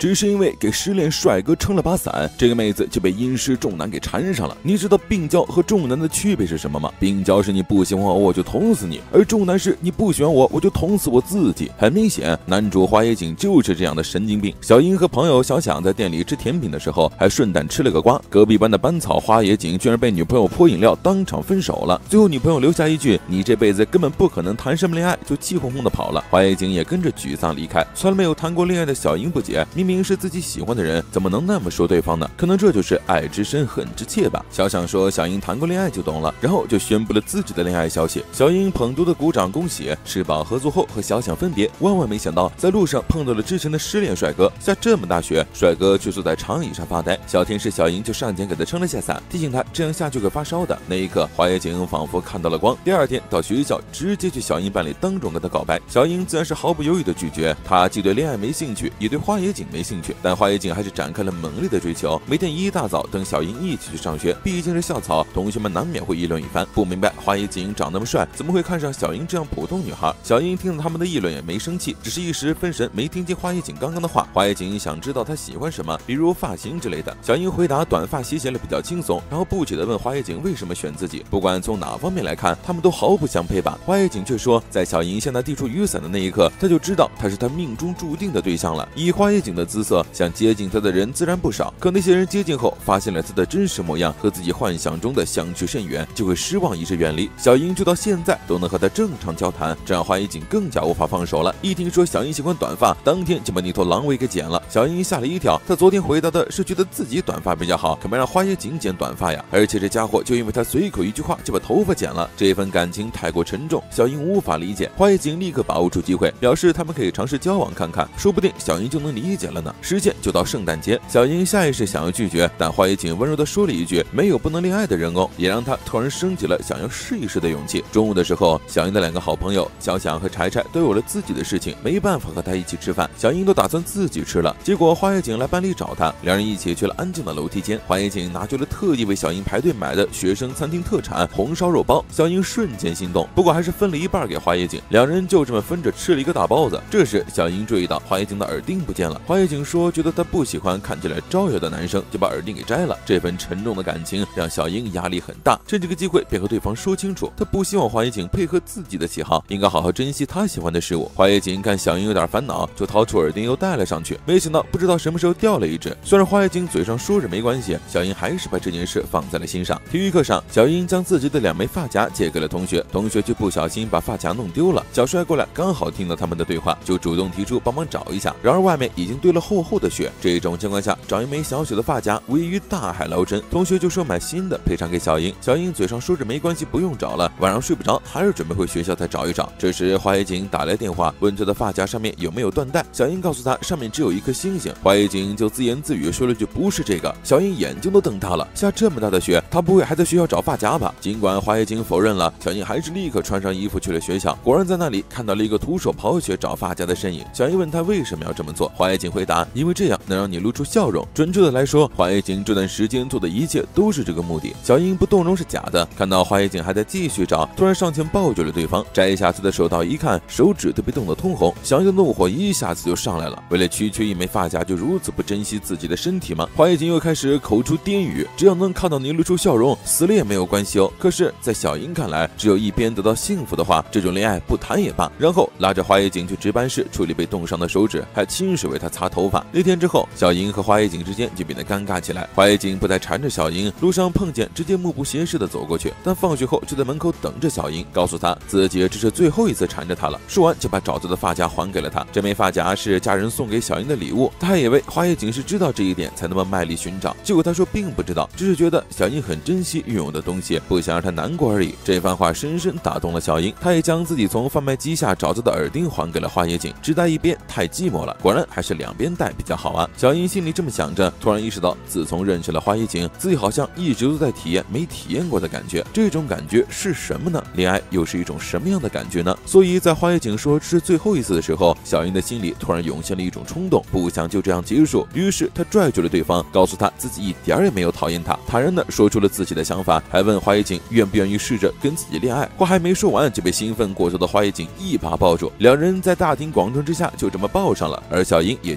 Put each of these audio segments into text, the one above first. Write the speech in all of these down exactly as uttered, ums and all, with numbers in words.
只是因为给失恋帅哥撑了把伞，这个妹子就被阴湿重男给缠上了。你知道病娇和重男的区别是什么吗？病娇是你不喜欢我我就捅死你，而重男是你不喜欢我我就捅死我自己。很明显，男主花野井就是这样的神经病。小樱和朋友小想在店里吃甜品的时候，还顺带吃了个瓜。隔壁班的班草花野井居然被女朋友泼饮料，当场分手了。最后女朋友留下一句：“你这辈子根本不可能谈什么恋爱”，就气哄哄的跑了。花野井也跟着沮丧离开。从来没有谈过恋爱的小樱不解，明明是自己喜欢的人，怎么能那么说对方呢？可能这就是爱之深恨之切吧。小想说小樱谈过恋爱就懂了，然后就宣布了自己的恋爱消息。小樱捧足的鼓掌恭喜，吃饱合作后和小想分别，万万没想到在路上碰到了之前的失恋帅哥。下这么大雪，帅哥却坐在长椅上发呆。小天使小樱就上前给他撑了下伞，提醒他这样下去会发烧的。那一刻，花野井仿佛看到了光。第二天到学校，直接去小樱班里当众跟他告白。小樱自然是毫不犹豫的拒绝，他既对恋爱没兴趣，也对花野井没兴趣，但花野井还是展开了猛烈的追求。每天一大早等小樱一起去上学，毕竟是校草，同学们难免会议论一番。不明白花野井长那么帅，怎么会看上小樱这样普通女孩？小樱听了他们的议论也没生气，只是一时分神，没听见花野井刚刚的话。花野井想知道他喜欢什么，比如发型之类的。小樱回答短发斜斜了比较轻松，然后不解地问花野井为什么选自己。不管从哪方面来看，他们都毫不相配吧。花野井却说，在小樱向他递出雨伞的那一刻，他就知道他是他命中注定的对象了。以花野井的姿色，想接近他的人自然不少，可那些人接近后发现了他的真实模样，和自己幻想中的相去甚远，就会失望一直远离。小樱就到现在都能和他正常交谈，这让花野井更加无法放手了。一听说小樱喜欢短发，当天就把那头狼尾给剪了。小樱吓了一跳，他昨天回答的是觉得自己短发比较好，可没让花野井剪短发呀。而且这家伙就因为他随口一句话就把头发剪了，这份感情太过沉重，小樱无法理解。花野井立刻把握住机会，表示他们可以尝试交往看看，说不定小樱就能理解了呢。时间就到圣诞节，小樱下意识想要拒绝，但花野井温柔地说了一句：“没有不能恋爱的人哦”，也让他突然升起了想要试一试的勇气。中午的时候，小樱的两个好朋友小想和柴柴都有了自己的事情，没办法和他一起吃饭，小樱都打算自己吃了。结果花野井来班里找他，两人一起去了安静的楼梯间。花野井拿去了特地为小樱排队买的学生餐厅特产红烧肉包，小樱瞬间心动，不过还是分了一半给花野井，两人就这么分着吃了一个大包子。这时小樱注意到花野井的耳钉不见了，花野井说觉得他不喜欢看起来招摇的男生，就把耳钉给摘了。这份沉重的感情让小樱压力很大，趁这个机会便和对方说清楚，他不希望花野井配合自己的喜好，应该好好珍惜他喜欢的事物。花野井看小樱有点烦恼，就掏出耳钉又戴了上去，没想到不知道什么时候掉了一只。虽然花野井嘴上说着没关系，小樱还是把这件事放在了心上。体育课上，小樱将自己的两枚发夹借给了同学，同学却不小心把发夹弄丢了。小帅过来刚好听到他们的对话，就主动提出帮忙找一下。然而外面已经堆了厚厚的雪，这种情况下找一枚小小的发夹无异于大海捞针。同学就说买新的赔偿给小樱，小樱嘴上说着没关系不用找了，晚上睡不着还是准备回学校再找一找。这时花野井打来电话问他的发夹上面有没有缎带，小樱告诉他上面只有一颗星星，花野井就自言自语说了句不是这个。小樱眼睛都瞪大了，下这么大的雪，他不会还在学校找发夹吧？尽管花野井否认了，小樱还是立刻穿上衣服去了学校，果然在那里看到了一个徒手刨雪找发夹的身影。小樱问他为什么要这么做，花野井回答因为这样能让你露出笑容。准确的来说，花野井这段时间做的一切都是这个目的。小樱不动容是假的，看到花野井还在继续找，突然上前抱住了对方，摘下他的手套一看，手指都被冻得通红，小樱的怒火一下子就上来了。为了区区一枚发夹就如此不珍惜自己的身体吗？花野井又开始口出颠语，只要能看到你露出笑容，死了也没有关系哦。可是在小樱看来，只有一边得到幸福的话，这种恋爱不谈也罢。然后拉着花野井去值班室处理被冻伤的手指，还亲手为他擦头发。那天之后，小樱和花野井之间就变得尴尬起来。花野井不再缠着小樱，路上碰见直接目不斜视的走过去，但放学后就在门口等着小樱，告诉他自己这是最后一次缠着他了。说完就把找到的发夹还给了他，这枚发夹是家人送给小樱的礼物。他还以为花野井是知道这一点才那么卖力寻找，结果他说并不知道，只是觉得小樱很珍惜拥有的东西，不想让他难过而已。这番话深深打动了小樱，他也将自己从贩卖机下找到的耳钉还给了花野井，只戴一边太寂寞了，果然还是两边戴比较好啊。小樱心里这么想着，突然意识到自从认识了花野井，自己好像一直都在体验没体验过的感觉。这种感觉是什么呢？恋爱又是一种什么样的感觉呢？所以在花野井说这是最后一次的时候，小樱的心里突然涌现了一种冲动，不想就这样结束。于是他拽住了对方，告诉他自己一点也没有讨厌他，坦然的说出了自己的想法，还问花野井愿不愿意试着跟自己恋爱。话还没说完，就被兴奋过头的花野井一把抱住，两人在大庭广众之下就这么抱上了，而小樱也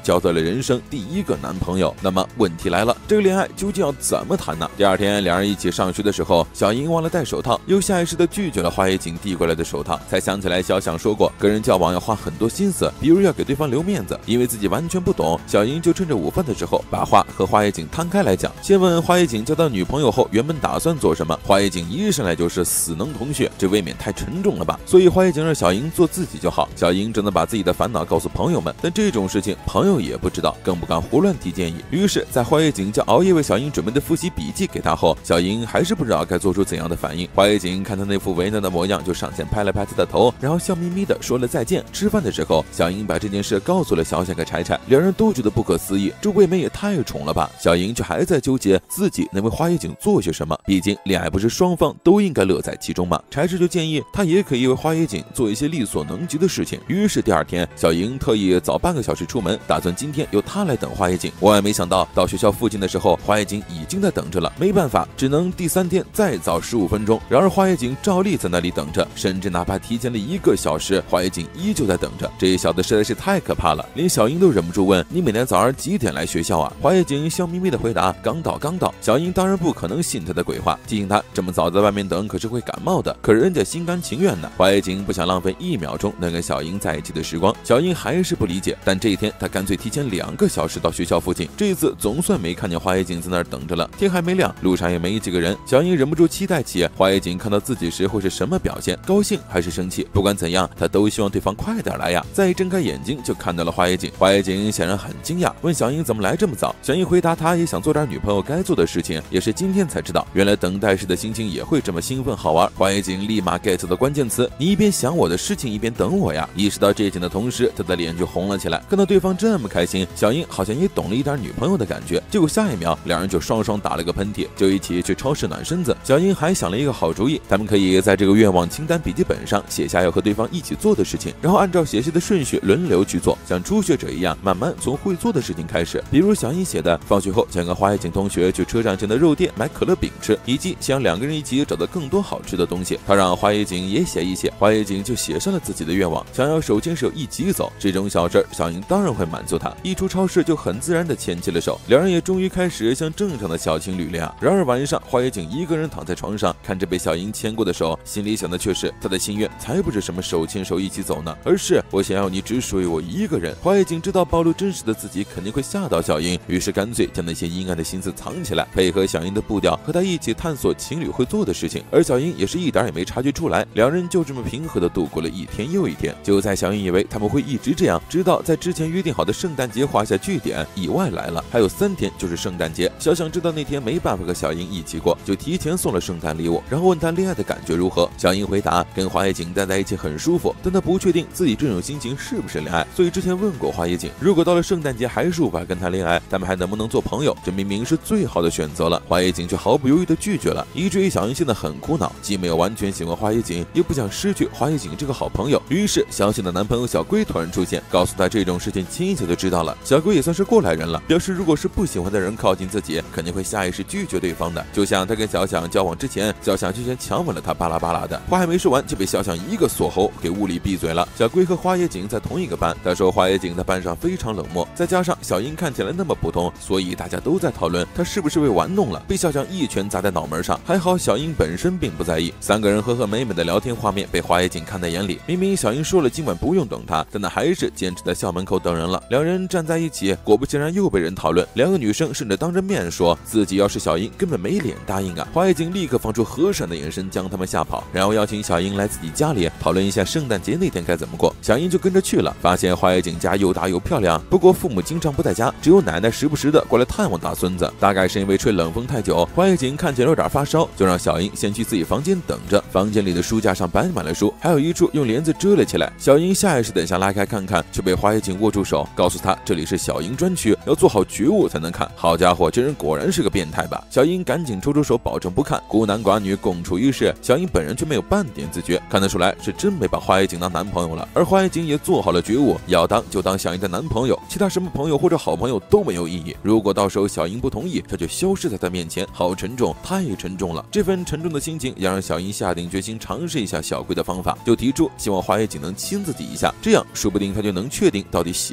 交到了人生第一个男朋友。那么问题来了，这个恋爱究竟要怎么谈呢？第二天，两人一起上学的时候，小英忘了戴手套，又下意识的拒绝了花野井递过来的手套，才想起来小想说过，跟人交往要花很多心思，比如要给对方留面子。因为自己完全不懂，小英就趁着午饭的时候，把话和花野井摊开来讲。先问花野井交到女朋友后，原本打算做什么？花野井一上来就是死能同学，这未免太沉重了吧？所以花野井让小英做自己就好。小英只能把自己的烦恼告诉朋友们，但这种事情朋友也不知道，更不敢胡乱提建议。于是，在花野井将熬夜为小英准备的复习笔记给她后，小英还是不知道该做出怎样的反应。花野井看她那副为难的模样，就上前拍了拍她的头，然后笑眯眯的说了再见。吃饭的时候，小英把这件事告诉了小小和柴柴，两人都觉得不可思议，这未免也太宠了吧。小英却还在纠结自己能为花野井做些什么，毕竟恋爱不是双方都应该乐在其中吗？柴柴就建议她也可以为花野井做一些力所能及的事情。于是第二天，小英特意早半个小时出门，打算今天由她来等花野井。万万没想到，到学校附近的时候，花野井已经在等着了。没办法，只能第三天再早十五分钟。然而花野井照例在那里等着，甚至哪怕提前了一个小时，花野井依旧在等着。这小子实在是太可怕了，连小英都忍不住问：“你每天早上几点来学校啊？”花野井笑眯眯的回答：“刚到，刚到。”小英当然不可能信他的鬼话，提醒他这么早在外面等可是会感冒的。可人家心甘情愿呢。花野井不想浪费一秒钟能跟小英在一起的时光，小英还是不理解。但这一天，他干脆提前两个小时到学校附近。这一次总算没看见花野井在那儿等着了。天还没亮，路上也没几个人，小英忍不住期待起花野井看到自己时会是什么表现，高兴还是生气？不管怎样，他都希望对方快点来呀。再一睁开眼睛，就看到了花野井。花野井显然很惊讶，问小英怎么来这么早。小英回答，他也想做点女朋友该做的事情，也是今天才知道，原来等待时的心情也会这么兴奋好玩。花野井立马 get 到关键词，你一边想我的事情，一边等我呀。意识到这一点的同时，他的脸就红了起来。看到对方这么开心，小英好像也懂了一点女朋友的感觉。结果下一秒，两人就双双打了个喷嚏，就一起去超市暖身子。小英还想了一个好主意，他们可以在这个愿望清单笔记本上写下要和对方一起做的事情，然后按照写下的顺序轮流去做，像初学者一样，慢慢从会做的事情开始。比如小英写的，放学后想跟花野井同学去车站前的肉店买可乐饼吃，以及想两个人一起找到更多好吃的东西。他让花野井也写一写，花野井就写上了自己的愿望，想要手牵手一起走。这种小事小英当然会满足他。一出超市就很自然的牵起了手，两人也终于开始像正常的小情侣了呀。然而晚上，花野井一个人躺在床上，看着被小英牵过的手，心里想的却是他的心愿才不是什么手牵手一起走呢，而是我想要你只属于我一个人。花野井知道暴露真实的自己肯定会吓到小英，于是干脆将那些阴暗的心思藏起来，配合小英的步调和他一起探索情侣会做的事情。而小英也是一点也没察觉出来，两人就这么平和的度过了一天又一天。就在小英以为他们会一直这样，直到在之前约定好的圣诞节画下句点，意外来了，还有三天就是圣诞节。小想知道那天没办法和小英一起过，就提前送了圣诞礼物，然后问他恋爱的感觉如何。小英回答，跟花野井待在一起很舒服，但他不确定自己这种心情是不是恋爱，所以之前问过花野井，如果到了圣诞节还是无法跟他恋爱，他们还能不能做朋友？这明明是最好的选择了。花野井却毫不犹豫的拒绝了，以至于小英现在很苦恼，既没有完全喜欢花野井，也不想失去花野井这个好朋友。于是小小的男朋友小龟突然出现，告诉他这种事情轻易就知道了。小龟也算是过来人了，表示如果是不喜欢的人靠近自己，肯定会下意识拒绝对方的。就像他跟小想交往之前，小想就先强吻了他，巴拉巴拉的，话还没说完就被小想一个锁喉给物理闭嘴了。小龟和花野井在同一个班，他说花野井在班上非常冷漠，再加上小英看起来那么普通，所以大家都在讨论他是不是被玩弄了，被小想一拳砸在脑门上。还好小英本身并不在意，三个人和和美美的聊天画面被花野井看在眼里。明明小英说了今晚不用等他，但他还是坚持在校门口等人了。两人站在一起，果不其然又被人讨论。两个女生甚至当着面说自己要是小英根本没脸答应啊。花野井立刻放出和善的眼神将他们吓跑，然后邀请小英来自己家里讨论一下圣诞节那天该怎么过。小英就跟着去了，发现花野井家又大又漂亮，不过父母经常不在家，只有奶奶时不时的过来探望大孙子。大概是因为吹冷风太久，花野井看起来有点发烧，就让小英先去自己房间等着。房间里的书架上摆满了书，还有一处用帘子遮了起来。小英下意识的想拉开看看，却被花野井握住手，告诉他这里是小英专区，要做好觉悟才能看。好家伙，这人果然是个变态吧。小英赶紧抽出手保证不看，孤男寡女共处一室，小英本人却没有半点自觉，看得出来是真没把花野井当男朋友了。而花野井也做好了觉悟，要当就当小英的男朋友，其他什么朋友或者好朋友都没有意义。如果到时候小英不同意，他就消失在他面前。好沉重，太沉重了。这份沉重的心情也让小英下定决心尝试一下小龟的方法，就提出希望花野井能亲自己一下，这样说不定他就能确定到底喜不喜欢他。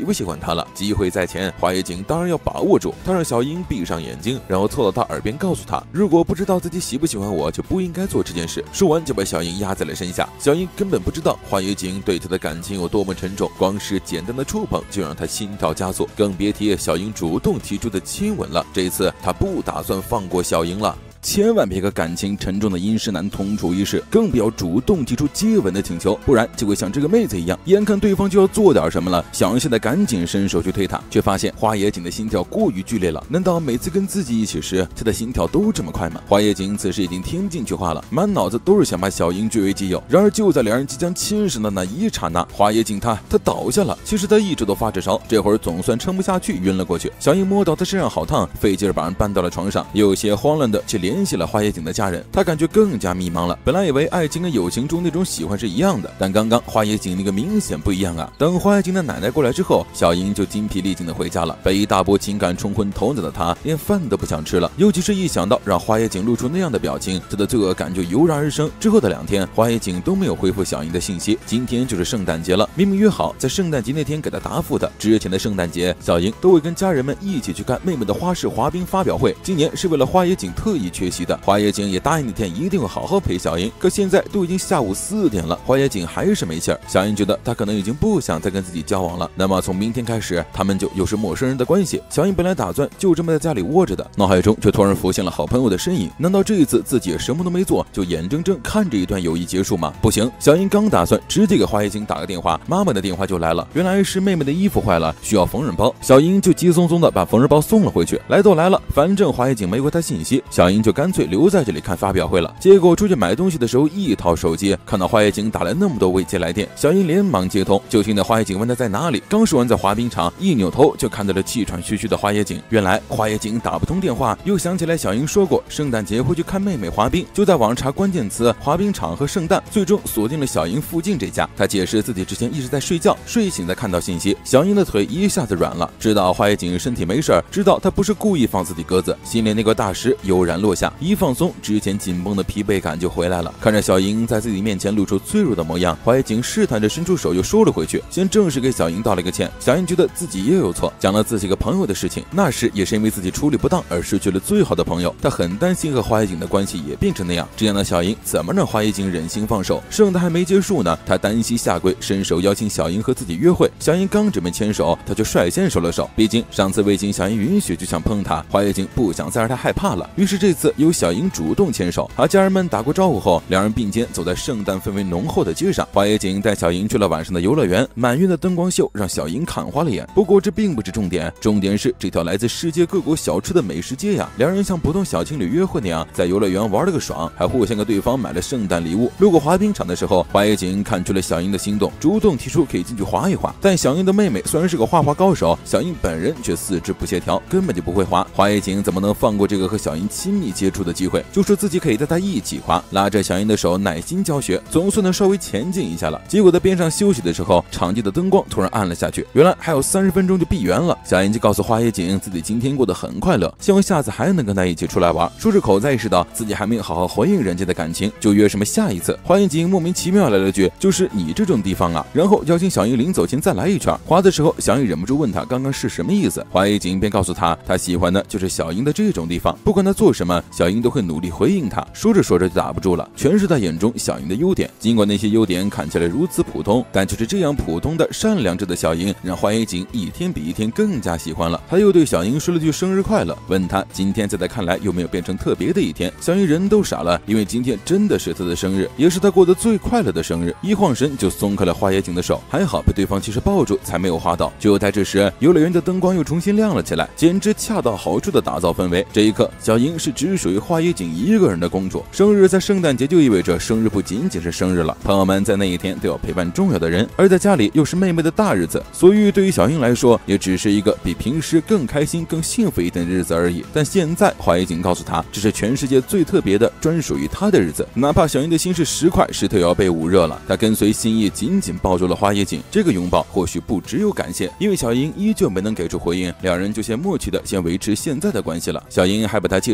他了。机会在前，花野景当然要把握住。他让小樱闭上眼睛，然后凑到他耳边告诉他，如果不知道自己喜不喜欢我，就不应该做这件事。说完就把小樱压在了身下。小樱根本不知道花野景对他的感情有多么沉重，光是简单的触碰就让他心跳加速，更别提小樱主动提出的亲吻了。这一次他不打算放过小樱了。千万别和感情沉重的阴湿男同处一室，更不要主动提出接吻的请求，不然就会像这个妹子一样，眼看对方就要做点什么了，小樱现在赶紧伸手去推他，却发现花野景的心跳过于剧烈了。难道每次跟自己一起时，他的心跳都这么快吗？花野景此时已经听进去话了，满脑子都是想把小樱据为己有。然而就在两人即将亲上的那一刹那，花野景他他倒下了。其实他一直都发着烧，这会儿总算撑不下去，晕了过去。小樱摸到他身上好烫，费劲儿把人搬到了床上，有些慌乱的去联联系了花野景的家人，他感觉更加迷茫了。本来以为爱情跟友情中那种喜欢是一样的，但刚刚花野景那个明显不一样啊！等花野景的奶奶过来之后，小樱就精疲力尽的回家了。被一大波情感冲昏头脑的她，连饭都不想吃了。尤其是一想到让花野景露出那样的表情，她的罪恶感就油然而生。之后的两天，花野景都没有回复小樱的信息。今天就是圣诞节了，明明约好在圣诞节那天给她答复的。之前的圣诞节，小樱都会跟家人们一起去看妹妹的花式滑冰发表会，今年是为了花野景特意缺席的。花野景也答应那天一定会好好陪小樱，可现在都已经下午四点了，花野景还是没气儿。小樱觉得他可能已经不想再跟自己交往了，那么从明天开始，他们就又是陌生人的关系。小樱本来打算就这么在家里窝着的，脑海中却突然浮现了好朋友的身影。难道这一次自己也什么都没做，就眼睁睁看着一段友谊结束吗？不行！小樱刚打算直接给花野景打个电话，妈妈的电话就来了。原来是妹妹的衣服坏了，需要缝纫包。小樱就急匆匆的把缝纫包送了回去。来都来了，反正花野景没回他信息，小樱就干脆留在这里看发表会了。结果出去买东西的时候一掏手机，看到花野景打来那么多未接来电，小樱连忙接通，就听到花野景问他在哪里。刚说完在滑冰场，一扭头就看到了气喘吁吁的花野景。原来花野景打不通电话，又想起来小樱说过圣诞节会去看妹妹滑冰，就在网上查关键词滑冰场和圣诞，最终锁定了小樱附近这家。他解释自己之前一直在睡觉，睡醒才看到信息。小樱的腿一下子软了，知道花野景身体没事，知道他不是故意放自己鸽子，心里那块大石悠然落下，一放松，之前紧绷的疲惫感就回来了。看着小樱在自己面前露出脆弱的模样，花野景试探着伸出手又收了回去，先正式给小樱道了个歉。小樱觉得自己也有错，讲了自己个朋友的事情，那时也是因为自己处理不当而失去了最好的朋友，他很担心和花野景的关系也变成那样。这样的小樱怎么让花野景忍心放手？圣诞还没结束呢，他单膝下跪，伸手邀请小樱和自己约会。小樱刚准备牵手，他就率先收了手，毕竟上次未经小樱允许就想碰他，花野景不想再让他害怕了，于是这次由小樱主动牵手。和家人们打过招呼后，两人并肩走在圣诞氛围浓厚的街上。花野景带小樱去了晚上的游乐园，满院的灯光秀让小樱看花了眼。不过这并不是重点，重点是这条来自世界各国小吃的美食街呀。两人像普通小情侣约会那样，在游乐园玩了个爽，还互相给对方买了圣诞礼物。路过滑冰场的时候，花野景看出了小樱的心动，主动提出可以进去滑一滑。但小樱的妹妹虽然是个花滑高手，小樱本人却四肢不协调，根本就不会滑。花野景怎么能放过这个和小樱亲密接触的机会？就说自己可以带她一起滑，拉着小樱的手耐心教学，总算能稍微前进一下了。结果在边上休息的时候，场地的灯光突然暗了下去，原来还有三十分钟就闭园了。小樱就告诉花野景自己今天过得很快乐，希望下次还能跟他一起出来玩。说着口才意识到自己还没有好好回应人家的感情，就约什么下一次。花野景莫名其妙来了句就是你这种地方啊，然后邀请小樱临走前再来一圈。滑的时候小樱忍不住问他刚刚是什么意思，花野景便告诉他他喜欢的就是小樱的这种地方，不管他做什么小樱都会努力回应他。说着说着就打不住了，全是他眼中小樱的优点，尽管那些优点看起来如此普通，但就是这样普通的善良着的小樱让花野景一天比一天更加喜欢了。他又对小樱说了句生日快乐，问他今天在他看来有没有变成特别的一天。小樱人都傻了，因为今天真的是他的生日，也是他过得最快乐的生日。一晃神就松开了花野景的手，还好被对方及时抱住才没有滑倒。就在这时，游乐园的灯光又重新亮了起来，简直恰到好处的打造氛围。这一刻小樱是只属于花野景一个人的公主。生日在圣诞节就意味着生日不仅仅是生日了，朋友们在那一天都要陪伴重要的人，而在家里又是妹妹的大日子，所以对于小樱来说也只是一个比平时更开心更幸福一点的日子而已。但现在花野景告诉她，这是全世界最特别的专属于她的日子。哪怕小樱的心是十块石头也要被捂热了，她跟随心意紧紧抱住了花野景。这个拥抱或许不只有感谢，因为小樱依旧没能给出回应，两人就先默契的先维持现在的关系了。小樱还把她介绍给了朋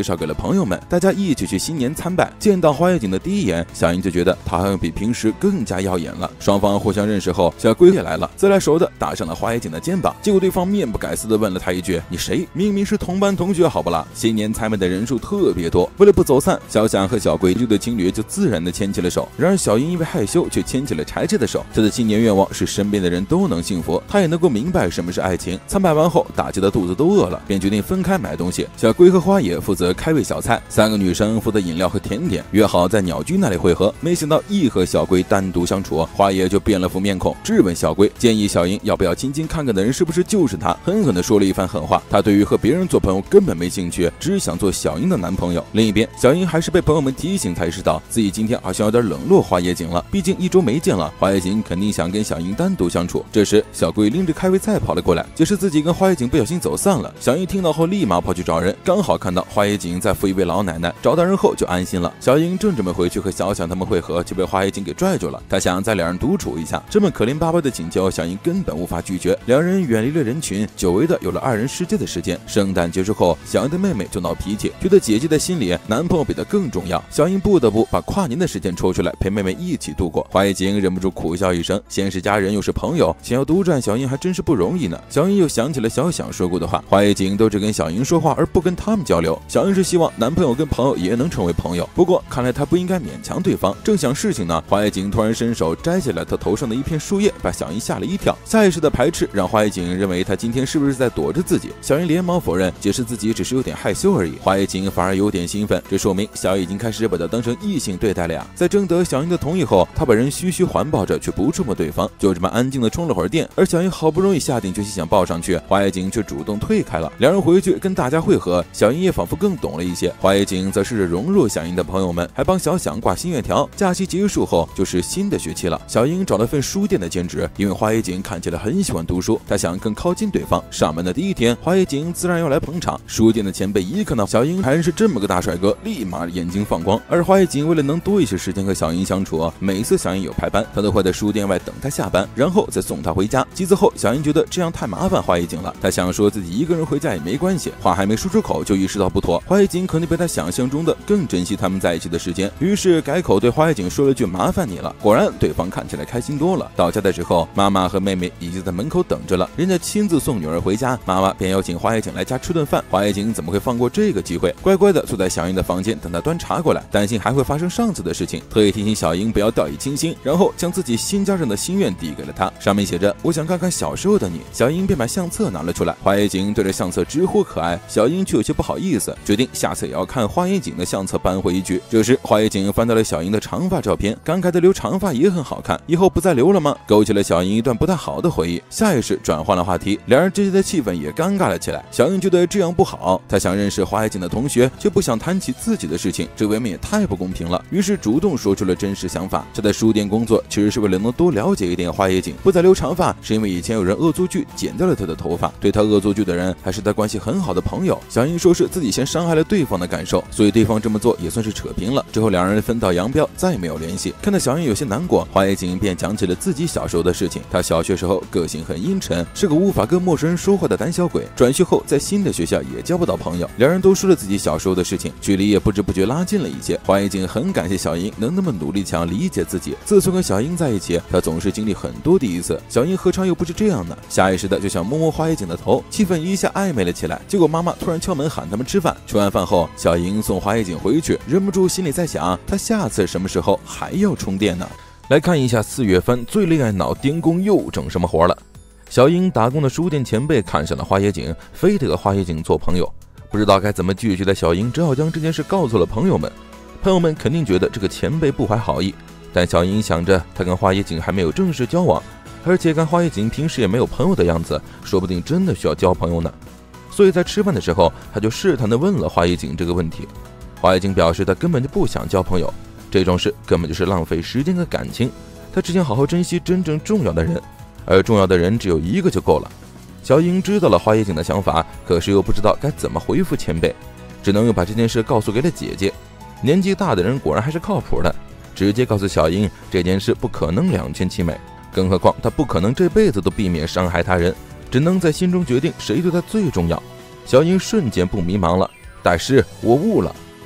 朋友们，大家一起去新年参拜。见到花野井的第一眼，小英就觉得他好像比平时更加耀眼了。双方互相认识后，小龟也来了，自来熟的打上了花野井的肩膀，结果对方面不改色的问了他一句：“你谁？明明是同班同学，好不啦？”新年参拜的人数特别多，为了不走散，小想和小龟这对情侣就自然的牵起了手。然而小英因为害羞，却牵起了柴柴的手。她的新年愿望是身边的人都能幸福，她也能够明白什么是爱情。参拜完后，大家的肚子都饿了，便决定分开买东西。小龟和花野负责开胃小菜，三个女生负责饮料和甜点，约好在鸟居那里汇合。没想到一和小龟单独相处，花野就变了副面孔，质问小龟，建议小英要不要亲亲看看的人是不是就是他，狠狠地说了一番狠话。他对于和别人做朋友根本没兴趣，只想做小英的男朋友。另一边，小英还是被朋友们提醒才知道自己今天好像有点冷落花野井了，毕竟一周没见了，花野井肯定想跟小英单独相处。这时小龟拎着开胃菜跑了过来，解释自己跟花野井不小心走散了。小英听到后立马跑去找人，刚好看到花野井在扶一位老奶奶，找到人后就安心了。小英正准备回去和小想他们会合，就被花野井给拽住了。他想在两人独处一下，这么可怜巴巴的请求，小英根本无法拒绝。两人远离了人群，久违的有了二人世界的时间。圣诞结束后，小英的妹妹就闹脾气，觉得姐姐的心里男朋友比她更重要。小英不得不把跨年的时间抽出来陪妹妹一起度过。花野井忍不住苦笑一声，先是家人又是朋友，想要独占小英还真是不容易呢。小英又想起了小想说过的话，花野井都只跟小英说话而不跟他们交流。小英是希望男朋友跟朋友也能成为朋友，不过看来她不应该勉强对方。正想事情呢，花野井突然伸手摘下了她头上的一片树叶，把小英吓了一跳。下意识的排斥让花野井认为她今天是不是在躲着自己。小英连忙否认，解释自己只是有点害羞而已。花野井反而有点兴奋，这说明小英已经开始把她当成异性对待了呀。在征得小英的同意后，他把人嘘嘘环抱着，却不触摸对方，就这么安静的充了会儿电。而小英好不容易下定决心想抱上去，花野井却主动退开了。两人回去跟大家会合，小英也仿佛更懂了一些。花野井则试着融入小英的朋友们，还帮小想挂新月条。假期结束后就是新的学期了，小英找了份书店的兼职，因为花野井看起来很喜欢读书，她想更靠近对方。上班的第一天，花野井自然要来捧场。书店的前辈一看到小英还是这么个大帅哥，立马眼睛放光。而花野井为了能多一些时间和小英相处，每次小英有排班，他都会在书店外等她下班，然后再送她回家。几次后，小英觉得这样太麻烦花野井了，她想说自己一个人回家也没关系，话还没说出口就意识到不妥。花野井可能比她想象中的更珍惜他们在一起的时间，于是改口对花野井说了句麻烦你了。果然对方看起来开心多了。到家的时候，妈妈和妹妹已经在门口等着了，人家亲自送女儿回家，妈妈便邀请花野井来家吃顿饭。花野井怎么会放过这个机会，乖乖的坐在小英的房间等她端茶过来，担心还会发生上次的事情，特意提醒小英不要掉以轻心，然后将自己新家上的心愿递给了她，上面写着我想看看小时候的你。小英便把相册拿了出来，花野井对着相册直呼可爱，小英却有些不好意思，决定下次也要看花野井的相册扳回一局。这时花野井翻到了小英的长发照片，感慨的留长发也很好看，以后不再留了吗？勾起了小英一段不太好的回忆，下意识转换了话题，两人之间的气氛也尴尬了起来。小英觉得这样不好，她想认识花野井的同学，却不想谈起自己的事情，这未免也太不公平了，于是主动说出了真实想法。她在书店工作其实是为了能多了解一点花野井，不再留长发是因为以前有人恶作剧剪掉了她的头发，对她恶作剧的人还是她关系很好的朋友。小英说是自己先伤害了对方的感受，所以对方这么做也算是扯平了。之后两人分道扬镳，再也没有联系。看到小英有些难过，花野井便讲起了自己小时候的事情。她小学时候个性很阴沉，是个无法跟陌生人说话的胆小鬼，转学后在新的学校也交不到朋友。两人都说了自己小时候的事情，距离也不知不觉拉近了一些。花野井很感谢小英能那么努力想理解自己，自从跟小英在一起，她总是经历很多第一次，小英何尝又不是这样呢？下意识的就想摸摸花野井的头，气氛一下暧昧了起来。结果妈妈突然敲门喊他们吃饭。吃完饭后，小英送花野井回去，忍不住心里在想，她下次什么时候还要充电呢？来看一下四月份最恋爱脑电工又整什么活了。小英打工的书店前辈看上了花野井，非得和花野井做朋友。不知道该怎么拒绝的小英只好将这件事告诉了朋友们。朋友们肯定觉得这个前辈不怀好意，但小英想着她跟花野井还没有正式交往，而且看花野井平时也没有朋友的样子，说不定真的需要交朋友呢。所以在吃饭的时候，他就试探地问了花野井这个问题。花野井表示他根本就不想交朋友，这种事根本就是浪费时间和感情，他只想好好珍惜真正重要的人，而重要的人只有一个就够了。小英知道了花野井的想法，可是又不知道该怎么回复前辈，只能又把这件事告诉给了姐姐。年纪大的人果然还是靠谱的，直接告诉小英这件事不可能两全其美，更何况他不可能这辈子都避免伤害他人，只能在心中决定谁对他最重要。小英瞬间不迷茫了，大师，我悟了。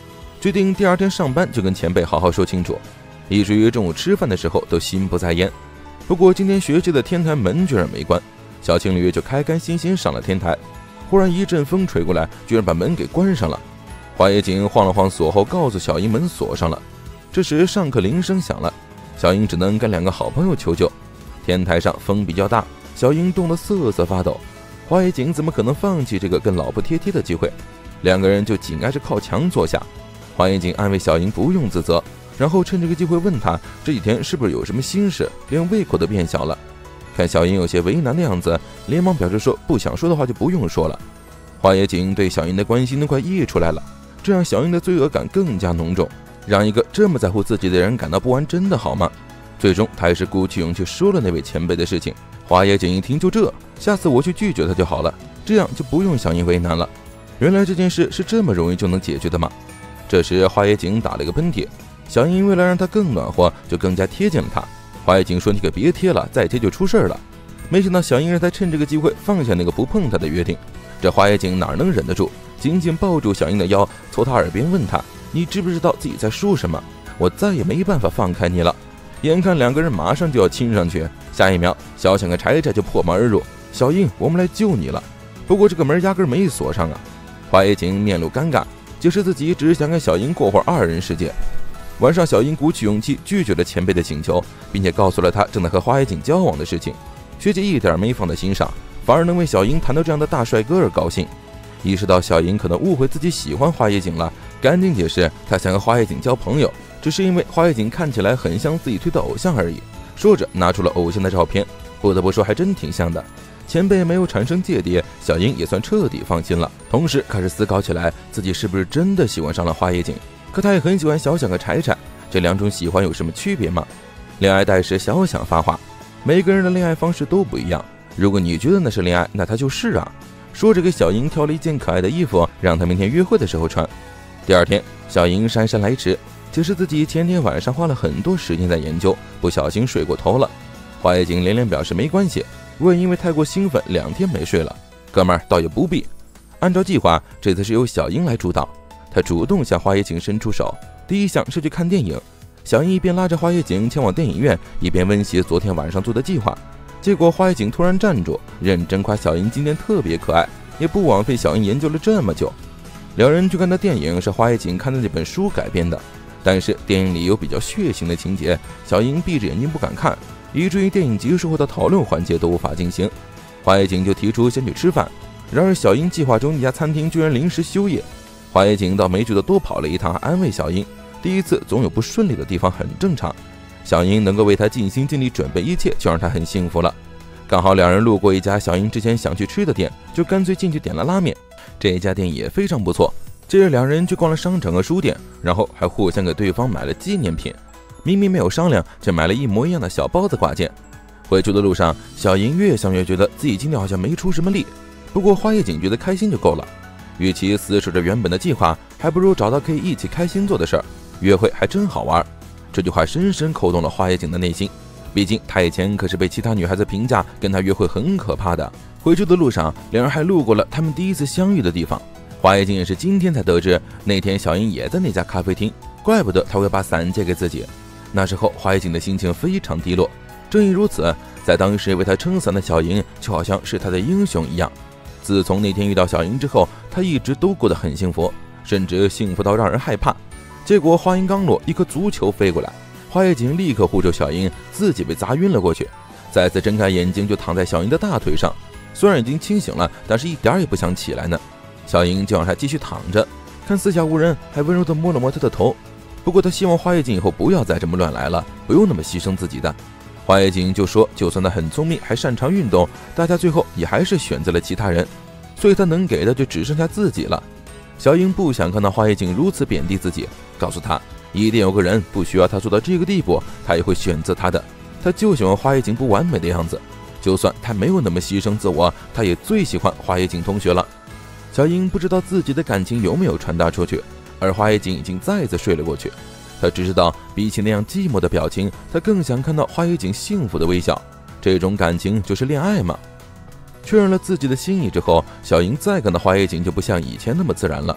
决定第二天上班就跟前辈好好说清楚，以至于中午吃饭的时候都心不在焉。不过今天学习的天台门居然没关，小情侣就开开心心上了天台。忽然一阵风吹过来，居然把门给关上了。花野井晃了晃锁后，告诉小英门锁上了。这时上课铃声响了，小英只能跟两个好朋友求救。天台上风比较大，小英冻得瑟瑟发抖。花野井怎么可能放弃这个跟老婆贴贴的机会？两个人就紧挨着靠墙坐下。花野井安慰小英不用自责，然后趁这个机会问她这几天是不是有什么心事，连胃口都变小了。看小英有些为难的样子，连忙表示说不想说的话就不用说了。花野井对小英的关心都快溢出来了，这让小英的罪恶感更加浓重。让一个这么在乎自己的人感到不安，真的好吗？最终他还是鼓起勇气说了那位前辈的事情。花野井一听，就这，下次我去拒绝他就好了，这样就不用小英为难了。原来这件事是这么容易就能解决的吗？这时花野井打了个喷嚏，小英为了让他更暖和，就更加贴近了他。花野井说：“你可别贴了，再贴就出事了。”没想到小英让他趁这个机会放下那个不碰他的约定。这花野井哪能忍得住，紧紧抱住小英的腰，凑她耳边问她：“你知不知道自己在说什么？我再也没办法放开你了。”眼看两个人马上就要亲上去，下一秒小小个柴柴就破门而入：“小英，我们来救你了。”不过这个门压根没锁上啊。花野井面露尴尬，解释自己只是想跟小英过会儿二人世界。晚上小英鼓起勇气拒绝了前辈的请求，并且告诉了他正在和花野井交往的事情。学姐一点没放在心上，反而能为小英谈到这样的大帅哥而高兴。意识到小英可能误会自己喜欢花野井了，赶紧解释他想和花野井交朋友，只是因为花野井看起来很像自己推的偶像而已。说着拿出了偶像的照片，不得不说还真挺像的。前辈没有产生芥蒂，小英也算彻底放心了，同时开始思考起来自己是不是真的喜欢上了花野井。可他也很喜欢小小和柴柴，这两种喜欢有什么区别吗？恋爱代时小想发话，每个人的恋爱方式都不一样，如果你觉得那是恋爱，那它就是啊。说着给小英挑了一件可爱的衣服，让她明天约会的时候穿。第二天小英姗姗来迟，解释自己前天晚上花了很多时间在研究，不小心睡过头了。花野井连连表示没关系，我也因为太过兴奋两天没睡了。哥们儿倒也不必。按照计划，这次是由小英来主导，她主动向花野井伸出手，第一项是去看电影。小英一边拉着花野井前往电影院，一边温习昨天晚上做的计划。结果花野井突然站住，认真夸小英今天特别可爱，也不枉费小英研究了这么久。两人去看的电影是花野井看的那本书改编的，但是电影里有比较血腥的情节，小英闭着眼睛不敢看，以至于电影结束后的讨论环节都无法进行。花野井就提出先去吃饭，然而小英计划中一家餐厅居然临时休业。花野井倒没觉得多跑了一趟，安慰小英，第一次总有不顺利的地方，很正常。小英能够为他尽心尽力准备一切，就让他很幸福了。刚好两人路过一家小英之前想去吃的店，就干脆进去点了拉面。这一家店也非常不错。接着两人去逛了商场和书店，然后还互相给对方买了纪念品。明明没有商量，却买了一模一样的小包子挂件。回去的路上，小英越想越觉得自己今天好像没出什么力。不过花野井觉得开心就够了，与其死守着原本的计划，还不如找到可以一起开心做的事儿。约会还真好玩。这句话深深扣动了花野井的内心，毕竟他以前可是被其他女孩子评价跟他约会很可怕的。回去的路上，两人还路过了他们第一次相遇的地方。花野井也是今天才得知，那天小英也在那家咖啡厅，怪不得他会把伞借给自己。那时候花野井的心情非常低落，正因如此，在当时为他撑伞的小英就好像是他的英雄一样。自从那天遇到小英之后，他一直都过得很幸福，甚至幸福到让人害怕。结果话音刚落，一颗足球飞过来，花野井立刻护住小英，自己被砸晕了过去。再次睁开眼睛就躺在小英的大腿上，虽然已经清醒了，但是一点也不想起来呢。小英就让他继续躺着，看四下无人，还温柔地摸了摸他的头。不过他希望花野井以后不要再这么乱来了，不用那么牺牲自己的。花野井就说，就算他很聪明，还擅长运动，大家最后也还是选择了其他人，所以他能给的就只剩下自己了。小英不想看到花野井如此贬低自己，告诉他一定有个人不需要他做到这个地步，他也会选择他的。他就喜欢花野井不完美的样子，就算他没有那么牺牲自我，他也最喜欢花野井同学了。小英不知道自己的感情有没有传达出去，而花野井已经再次睡了过去。他只知道比起那样寂寞的表情，他更想看到花野井幸福的微笑。这种感情就是恋爱嘛。确认了自己的心意之后，小英再看到花野井就不像以前那么自然了。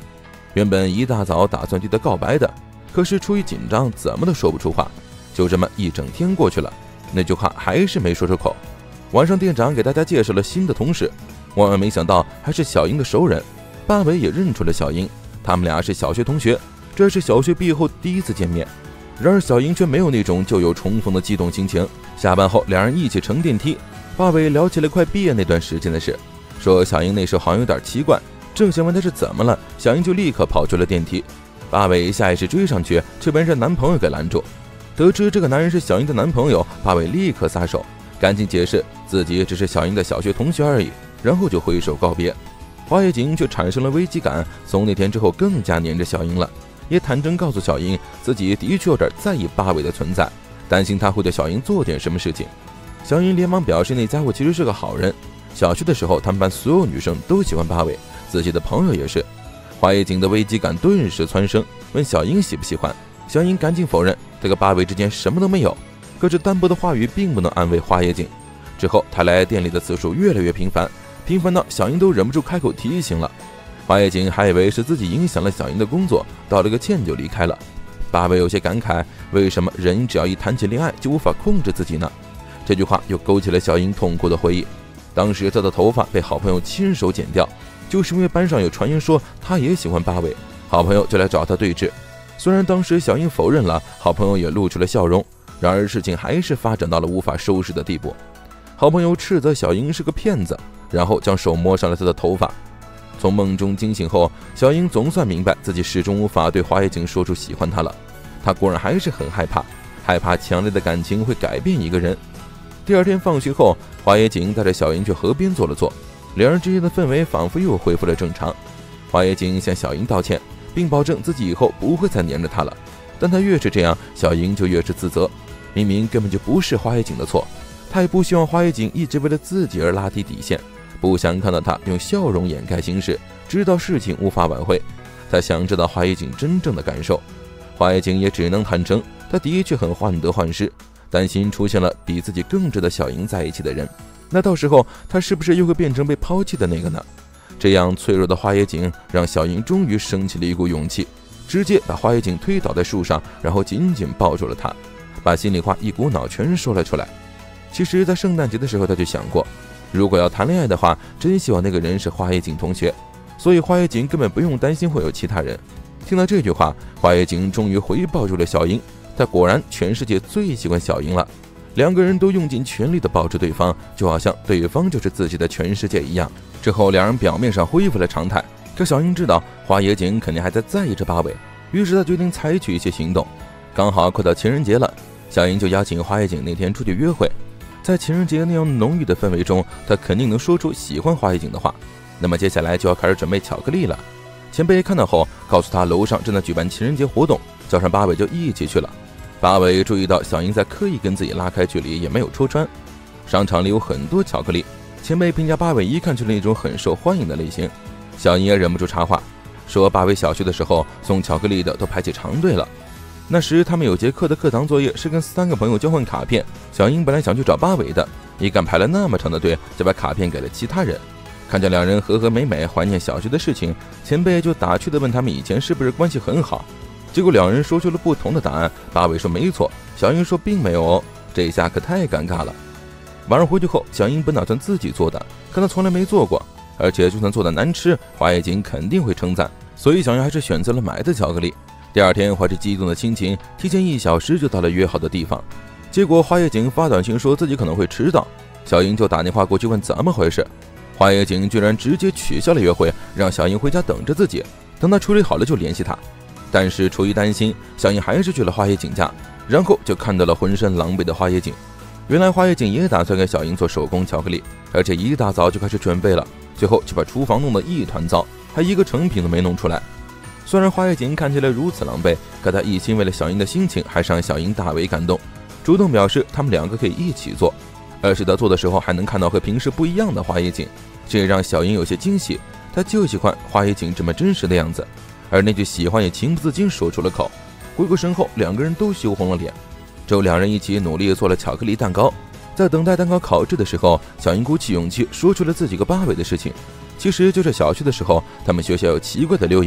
原本一大早打算对他告白的，可是出于紧张，怎么都说不出话。就这么一整天过去了，那句话还是没说出口。晚上店长给大家介绍了新的同事，万万没想到还是小英的熟人。八尾也认出了小英，他们俩是小学同学，这是小学毕业后第一次见面。然而小英却没有那种旧友重逢的激动心情。下班后两人一起乘电梯，八尾聊起了快毕业那段时间的事，说小英那时候好像有点奇怪，正想问她是怎么了，小英就立刻跑出了电梯。八尾下意识追上去，却被人男朋友给拦住。得知这个男人是小英的男朋友，八尾立刻撒手，赶紧解释自己只是小英的小学同学而已，然后就挥手告别。花野井却产生了危机感，从那天之后更加黏着小英了，也坦诚告诉小英自己的确有点在意八尾的存在，担心他会对小英做点什么事情。小英连忙表示那家伙其实是个好人，小学的时候他们班所有女生都喜欢八尾，自己的朋友也是。花野井的危机感顿时蹿升，问小英喜不喜欢。小英赶紧否认，这个八尾之间什么都没有。可是单薄的话语并不能安慰花野井。之后他来店里的次数越来越频繁，频繁到小英都忍不住开口提醒了。花野井还以为是自己影响了小英的工作，道了个歉就离开了。八尾有些感慨，为什么人只要一谈起恋爱就无法控制自己呢？这句话又勾起了小英痛苦的回忆。当时她的头发被好朋友亲手剪掉，就是因为班上有传言说她也喜欢八尾，好朋友就来找她对峙。虽然当时小英否认了，好朋友也露出了笑容，然而事情还是发展到了无法收拾的地步。好朋友斥责小英是个骗子，然后将手摸上了她的头发。从梦中惊醒后，小英总算明白自己始终无法对花野井说出喜欢她了。她果然还是很害怕，害怕强烈的感情会改变一个人。第二天放学后，花野井带着小英去河边坐了坐，两人之间的氛围仿佛又恢复了正常。花野井向小英道歉，并保证自己以后不会再黏着她了。但她越是这样，小英就越是自责，明明根本就不是花野井的错。她也不希望花野井一直为了自己而拉低底线，不想看到他用笑容掩盖心事，知道事情无法挽回。他想知道花野井真正的感受，花野井也只能坦诚，他的确很患得患失，担心出现了比自己更值得小英在一起的人，那到时候他是不是又会变成被抛弃的那个呢？这样脆弱的花野井让小英终于升起了一股勇气，直接把花野井推倒在树上，然后紧紧抱住了他，把心里话一股脑全说了出来。其实在圣诞节的时候他就想过，如果要谈恋爱的话，真希望那个人是花野井同学，所以花野井根本不用担心会有其他人。听到这句话，花野井终于回抱住了小英，他果然全世界最喜欢小英了。两个人都用尽全力地抱住对方，就好像对方就是自己的全世界一样。之后两人表面上恢复了常态，可小英知道花野井肯定还在在意着八尾，于是他决定采取一些行动。刚好快到情人节了，小英就邀请花野井那天出去约会。在情人节那样浓郁的氛围中，他肯定能说出喜欢花野井的话。那么接下来就要开始准备巧克力了。前辈看到后告诉他楼上正在举办情人节活动，叫上八尾就一起去了。八尾注意到小英在刻意跟自己拉开距离，也没有戳穿。商场里有很多巧克力，前辈评价八尾一看就是那种很受欢迎的类型。小英也忍不住插话，说八尾小学的时候送巧克力的都排起长队了。那时他们有节课的课堂作业是跟三个朋友交换卡片，小英本来想去找八尾的，一看排了那么长的队，就把卡片给了其他人。看见两人和和美美怀念小学的事情，前辈就打趣地问他们以前是不是关系很好。结果两人说出了不同的答案，八尾说没错，小英说并没有哦，这下可太尴尬了。晚上回去后，小英本打算自己做的，可她从来没做过，而且就算做的难吃，花野井肯定会称赞，所以小英还是选择了买的巧克力。第二天怀着激动的心情，提前一小时就到了约好的地方。结果花野井发短信说自己可能会迟到，小英就打电话过去问怎么回事。花野井居然直接取消了约会，让小英回家等着自己，等他处理好了就联系他。但是出于担心，小英还是去了花野井家，然后就看到了浑身狼狈的花野井。原来花野井也打算给小英做手工巧克力，而且一大早就开始准备了，最后就把厨房弄得一团糟，还一个成品都没弄出来。虽然花野井看起来如此狼狈，可他一心为了小英的心情，还是让小英大为感动，主动表示他们两个可以一起做，而且他做的时候还能看到和平时不一样的花野井，这也让小英有些惊喜。他就喜欢花野井这么真实的样子，而那句喜欢也情不自禁说出了口。回过神后，两个人都羞红了脸。之后两人一起努力做了巧克力蛋糕，在等待蛋糕烤制的时候，小英鼓起勇气说出了自己和八尾的事情。其实就是小学的时候，他们学校有奇怪的流言，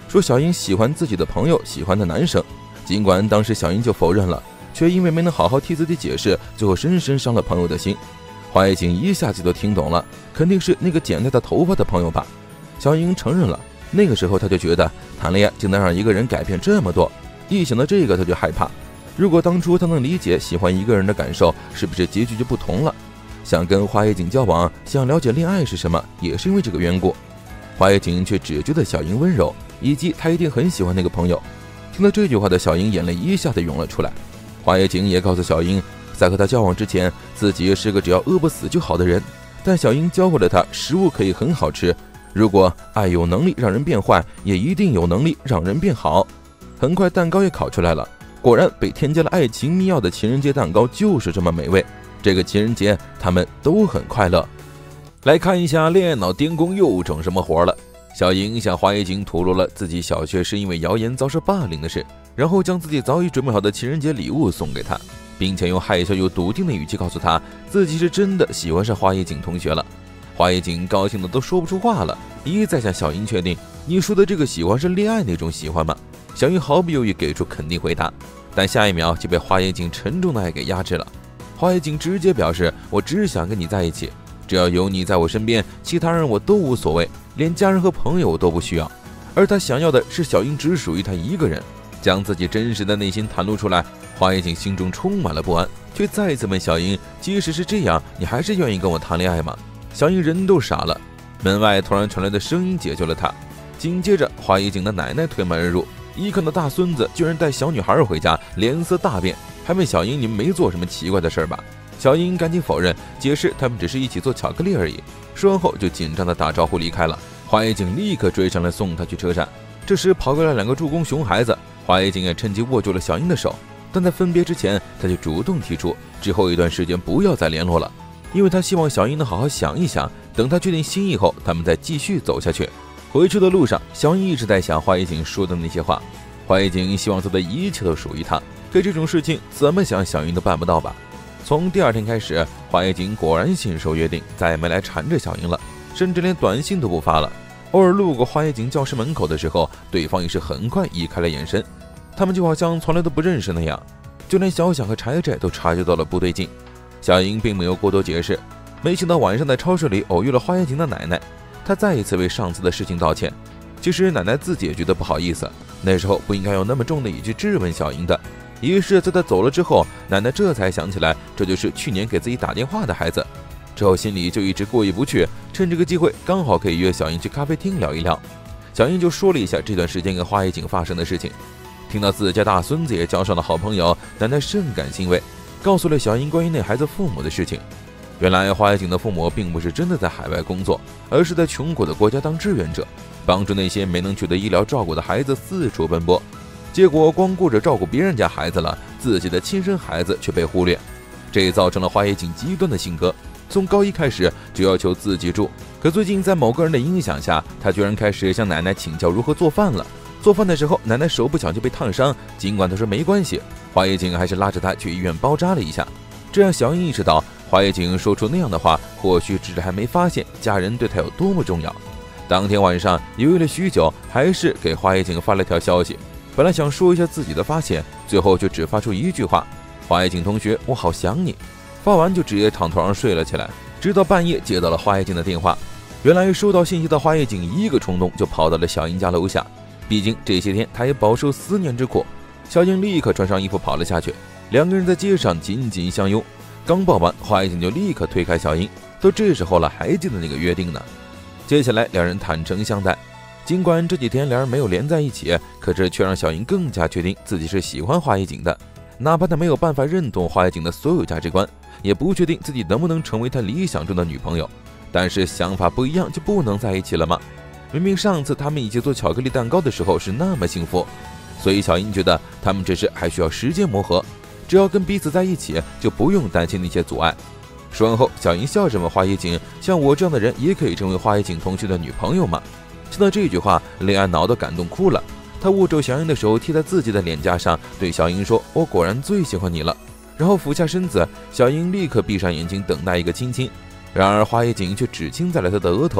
说小英喜欢自己的朋友喜欢的男生。尽管当时小英就否认了，却因为没能好好替自己解释，最后深深伤了朋友的心。花叶锦一下子就听懂了，肯定是那个剪掉他头发的朋友吧。小英承认了，那个时候他就觉得谈恋爱竟能让一个人改变这么多，一想到这个他就害怕。如果当初他能理解喜欢一个人的感受，是不是结局就不同了？想跟花叶锦交往，想了解恋爱是什么，也是因为这个缘故。花叶锦却只觉得小英温柔，以及他一定很喜欢那个朋友。听到这句话的小英眼泪一下子涌了出来。花叶锦也告诉小英，在和他交往之前，自己是个只要饿不死就好的人，但小英教会了他，食物可以很好吃，如果爱有能力让人变坏，也一定有能力让人变好。很快蛋糕也烤出来了，果然被添加了爱情秘药的情人节蛋糕就是这么美味。这个情人节他们都很快乐。来看一下恋爱脑电工又整什么活了。小英向花叶锦吐露了自己小学是因为谣言遭受霸凌的事，然后将自己早已准备好的情人节礼物送给他，并且用害羞又笃定的语气告诉他自己是真的喜欢上花叶锦同学了。花叶锦高兴的都说不出话了，一再向小英确定，你说的这个喜欢是恋爱那种喜欢吗？小英毫不犹豫给出肯定回答，但下一秒就被花叶锦沉重的爱给压制了。花叶锦直接表示，我只想跟你在一起，只要有你在我身边，其他人我都无所谓，连家人和朋友我都不需要。而他想要的是小英只属于他一个人。将自己真实的内心袒露出来，花叶锦心中充满了不安，却再一次问小英，即使是这样，你还是愿意跟我谈恋爱吗？小英人都傻了。门外突然传来的声音解救了他，紧接着花叶锦的奶奶推门而入，一看到大孙子居然带小女孩回家，脸色大变，还问小英，你们没做什么奇怪的事吧？小英赶紧否认，解释他们只是一起做巧克力而已。说完后就紧张的打招呼离开了。花叶锦立刻追上来送他去车站。这时跑过来两个助攻熊孩子，花叶锦也趁机握住了小英的手，但在分别之前，他就主动提出之后一段时间不要再联络了，因为他希望小英能好好想一想，等他确定心意后，他们再继续走下去。回去的路上，小英一直在想花叶锦说的那些话。花叶锦希望做的一切都属于他，可这种事情怎么想小英都办不到吧。从第二天开始，花叶锦果然信守约定，再也没来缠着小英了，甚至连短信都不发了。偶尔路过花叶锦教室门口的时候，对方也是很快移开了眼神，他们就好像从来都不认识那样。就连小小和柴柴都察觉到了不对劲。小英并没有过多解释，没想到晚上在超市里偶遇了花叶锦的奶奶，她再一次为上次的事情道歉。其实奶奶自己也觉得不好意思，那时候不应该用那么重的语气质问小英的。于是在她走了之后，奶奶这才想起来，这就是去年给自己打电话的孩子。之后心里就一直过意不去，趁这个机会刚好可以约小英去咖啡厅聊一聊。小英就说了一下这段时间跟花叶锦发生的事情。听到自家大孙子也交上了好朋友，奶奶甚感欣慰，告诉了小英关于那孩子父母的事情。原来花叶锦的父母并不是真的在海外工作，而是在穷苦的国家当志愿者，帮助那些没能取得医疗照顾的孩子四处奔波。结果光顾着照顾别人家孩子了，自己的亲生孩子却被忽略，这也造成了花叶锦极端的性格。从高一开始就要求自己住，可最近在某个人的影响下，他居然开始向奶奶请教如何做饭了。做饭的时候，奶奶手不巧就被烫伤，尽管她说没关系，花叶锦还是拉着她去医院包扎了一下。这让小英意识到，花叶锦说出那样的话，或许只是还没发现家人对她有多么重要。当天晚上犹豫了许久，还是给花叶锦发了条消息。本来想说一下自己的发现，最后却只发出一句话：花叶锦同学，我好想你。发完就直接躺床上睡了起来，直到半夜接到了花叶锦的电话。原来收到信息的花叶锦一个冲动就跑到了小英家楼下，毕竟这些天他也饱受思念之苦。小英立刻穿上衣服跑了下去，两个人在街上紧紧相拥。刚抱完，花叶锦就立刻推开小英，都这时候了还记得那个约定呢。接下来两人坦诚相待，尽管这几天两人没有连在一起，可是却让小英更加确定自己是喜欢花叶锦的。哪怕他没有办法认同花叶锦的所有价值观，也不确定自己能不能成为他理想中的女朋友，但是想法不一样就不能在一起了吗？明明上次他们一起做巧克力蛋糕的时候是那么幸福，所以小英觉得他们只是还需要时间磨合，只要跟彼此在一起，就不用担心那些阻碍。说完后，小英笑着问花叶锦，像我这样的人也可以成为花叶锦同学的女朋友吗？听到这句话，恋爱脑都感动哭了。他握住小英的手，贴在自己的脸颊上，对小英说，我果然最喜欢你了。然后俯下身子，小英立刻闭上眼睛等待一个亲亲，然而花叶锦却只亲在了他的额头。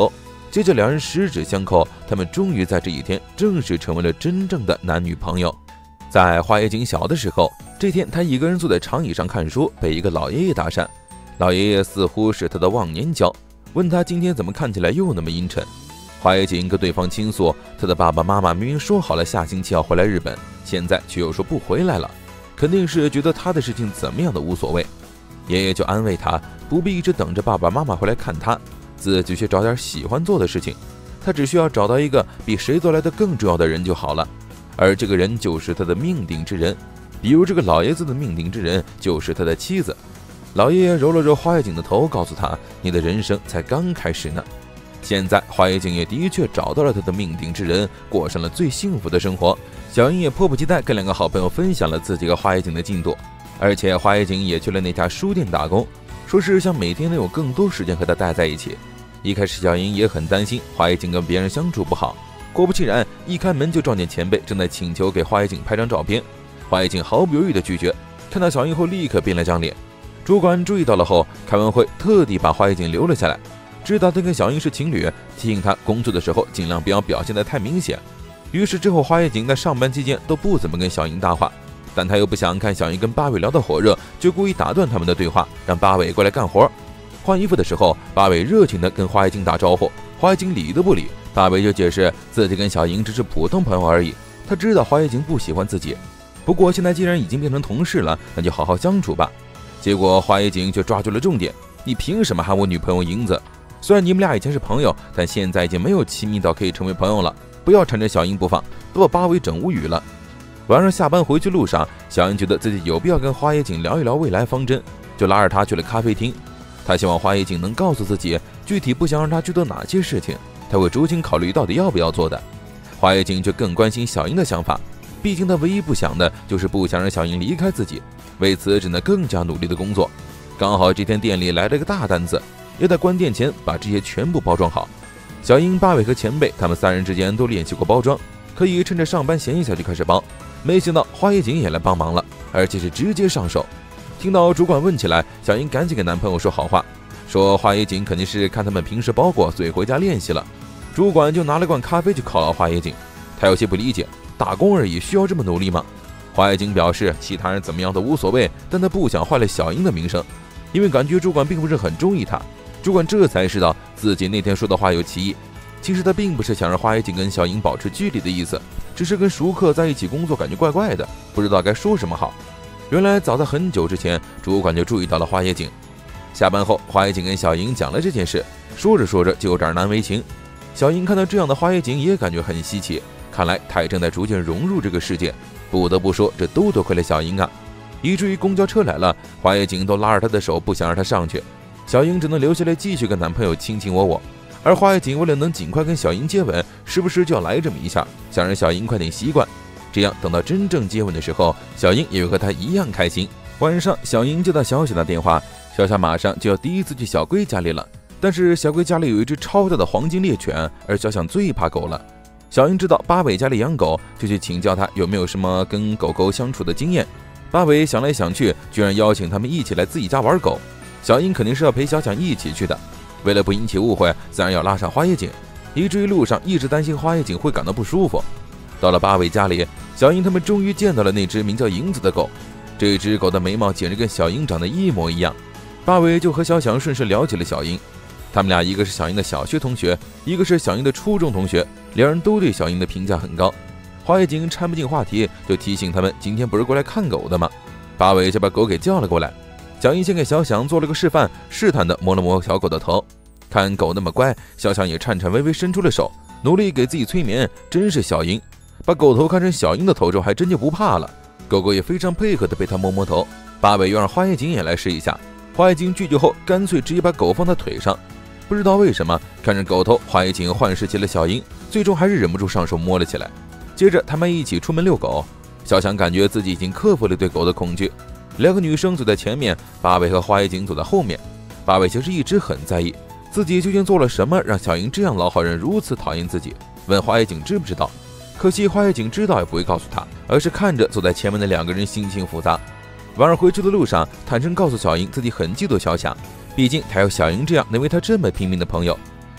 接着两人十指相扣，他们终于在这一天正式成为了真正的男女朋友。在花野井小的时候，这天他一个人坐在长椅上看书，被一个老爷爷搭讪。老爷爷似乎是他的忘年交，问他今天怎么看起来又那么阴沉。花野井跟对方倾诉，他的爸爸妈妈明明说好了下星期要回来日本，现在却又说不回来了，肯定是觉得他的事情怎么样的无所谓。爷爷就安慰他，不必一直等着爸爸妈妈回来看他，自己去找点喜欢做的事情，他只需要找到一个比谁都来得更重要的人就好了，而这个人就是他的命定之人。比如这个老爷子的命定之人就是他的妻子。老爷爷揉了揉花野井的头，告诉他，你的人生才刚开始呢。现在花野井也的确找到了他的命定之人，过上了最幸福的生活。小英也迫不及待跟两个好朋友分享了自己和花野井的进度，而且花野井也去了那家书店打工，说是想每天能有更多时间和他待在一起。一开始小英也很担心花野井跟别人相处不好，果不其然，一开门就撞见前辈正在请求给花野井拍张照片。花野井毫不犹豫地拒绝，看到小英后立刻变了张脸。主管注意到了后，开完会特地把花野井留了下来，知道他跟小英是情侣，提醒他工作的时候尽量不要表现得太明显。于是之后花野井在上班期间都不怎么跟小英搭话，但他又不想看小英跟八尾聊得火热，就故意打断他们的对话，让八尾过来干活。换衣服的时候，八尾热情地跟花野井打招呼，花野井理都不理，八尾就解释自己跟小英只是普通朋友而已，他知道花野井不喜欢自己，不过现在既然已经变成同事了，那就好好相处吧。结果花野井却抓住了重点，你凭什么喊我女朋友银子？虽然你们俩以前是朋友，但现在已经没有亲密到可以成为朋友了，不要缠着小英不放，都把八尾整无语了。晚上下班回去路上，小英觉得自己有必要跟花野井聊一聊未来方针，就拉着他去了咖啡厅。他希望花野井能告诉自己具体不想让他去做哪些事情，他会酌情考虑到底要不要做的。花野井却更关心小英的想法，毕竟他唯一不想的就是不想让小英离开自己，为此只能更加努力的工作。刚好这天店里来了个大单子，要在关店前把这些全部包装好。小英、八尾和前辈他们三人之间都练习过包装，可以趁着上班闲一下就开始包。没想到花野井也来帮忙了，而且是直接上手。听到主管问起来，小英赶紧给男朋友说好话，说花野井肯定是看他们平时包过，所以回家练习了。主管就拿了罐咖啡去犒劳花野井，他有些不理解，打工而已，需要这么努力吗？花野井表示其他人怎么样都无所谓，但他不想坏了小英的名声，因为感觉主管并不是很中意他。主管这才知道自己那天说的话有歧义，其实他并不是想让花野井跟小英保持距离的意思，只是跟熟客在一起工作感觉怪怪的，不知道该说什么好。原来早在很久之前，主管就注意到了花野井。下班后，花野井跟小英讲了这件事，说着说着就有点难为情。小英看到这样的花野井也感觉很稀奇，看来他也正在逐渐融入这个世界。不得不说，这都多亏了小英啊，以至于公交车来了，花野井都拉着他的手不想让他上去，小英只能留下来继续跟男朋友卿卿我我。而花野井为了能尽快跟小英接吻，时不时就要来这么一下，想让小英快点习惯，这样等到真正接吻的时候，小英也会和他一样开心。晚上小英接到小小的电话，小小马上就要第一次去小龟家里了，但是小龟家里有一只超大的黄金猎犬，而小小最怕狗了。小英知道八尾家里养狗，就去请教他有没有什么跟狗狗相处的经验。八尾想来想去，居然邀请他们一起来自己家玩狗。小英肯定是要陪小小一起去的，为了不引起误会，自然要拉上花野井，以至于路上一直担心花野井会感到不舒服。到了八尾家里，小英他们终于见到了那只名叫银子的狗。这只狗的眉毛简直跟小英长得一模一样。八尾就和小小顺势聊起了小英，他们俩一个是小英的小学同学，一个是小英的初中同学，两人都对小英的评价很高。花野井掺不进话题，就提醒他们今天不是过来看狗的吗？八尾就把狗给叫了过来。小英先给小翔做了个示范，试探地摸了摸小狗的头，看狗那么乖，小翔也颤颤巍巍伸出了手，努力给自己催眠。真是小英，把狗头看成小英的头之后，还真就不怕了。狗狗也非常配合地被他摸摸头。八尾又让花野井也来试一下，花野井拒绝后，干脆直接把狗放在腿上。不知道为什么，看着狗头，花野井幻视起了小英，最终还是忍不住上手摸了起来。接着他们一起出门遛狗，小翔感觉自己已经克服了对狗的恐惧。两个女生走在前面，八尾和花野井走在后面。八尾其实一直很在意自己究竟做了什么，让小英这样老好人如此讨厌自己，问花野井知不知道。可惜花野井知道也不会告诉他，而是看着走在前面的两个人心情复杂。晚上回去的路上，坦诚告诉小英自己很嫉妒小翔，毕竟他有小英这样能为他这么拼命的朋友。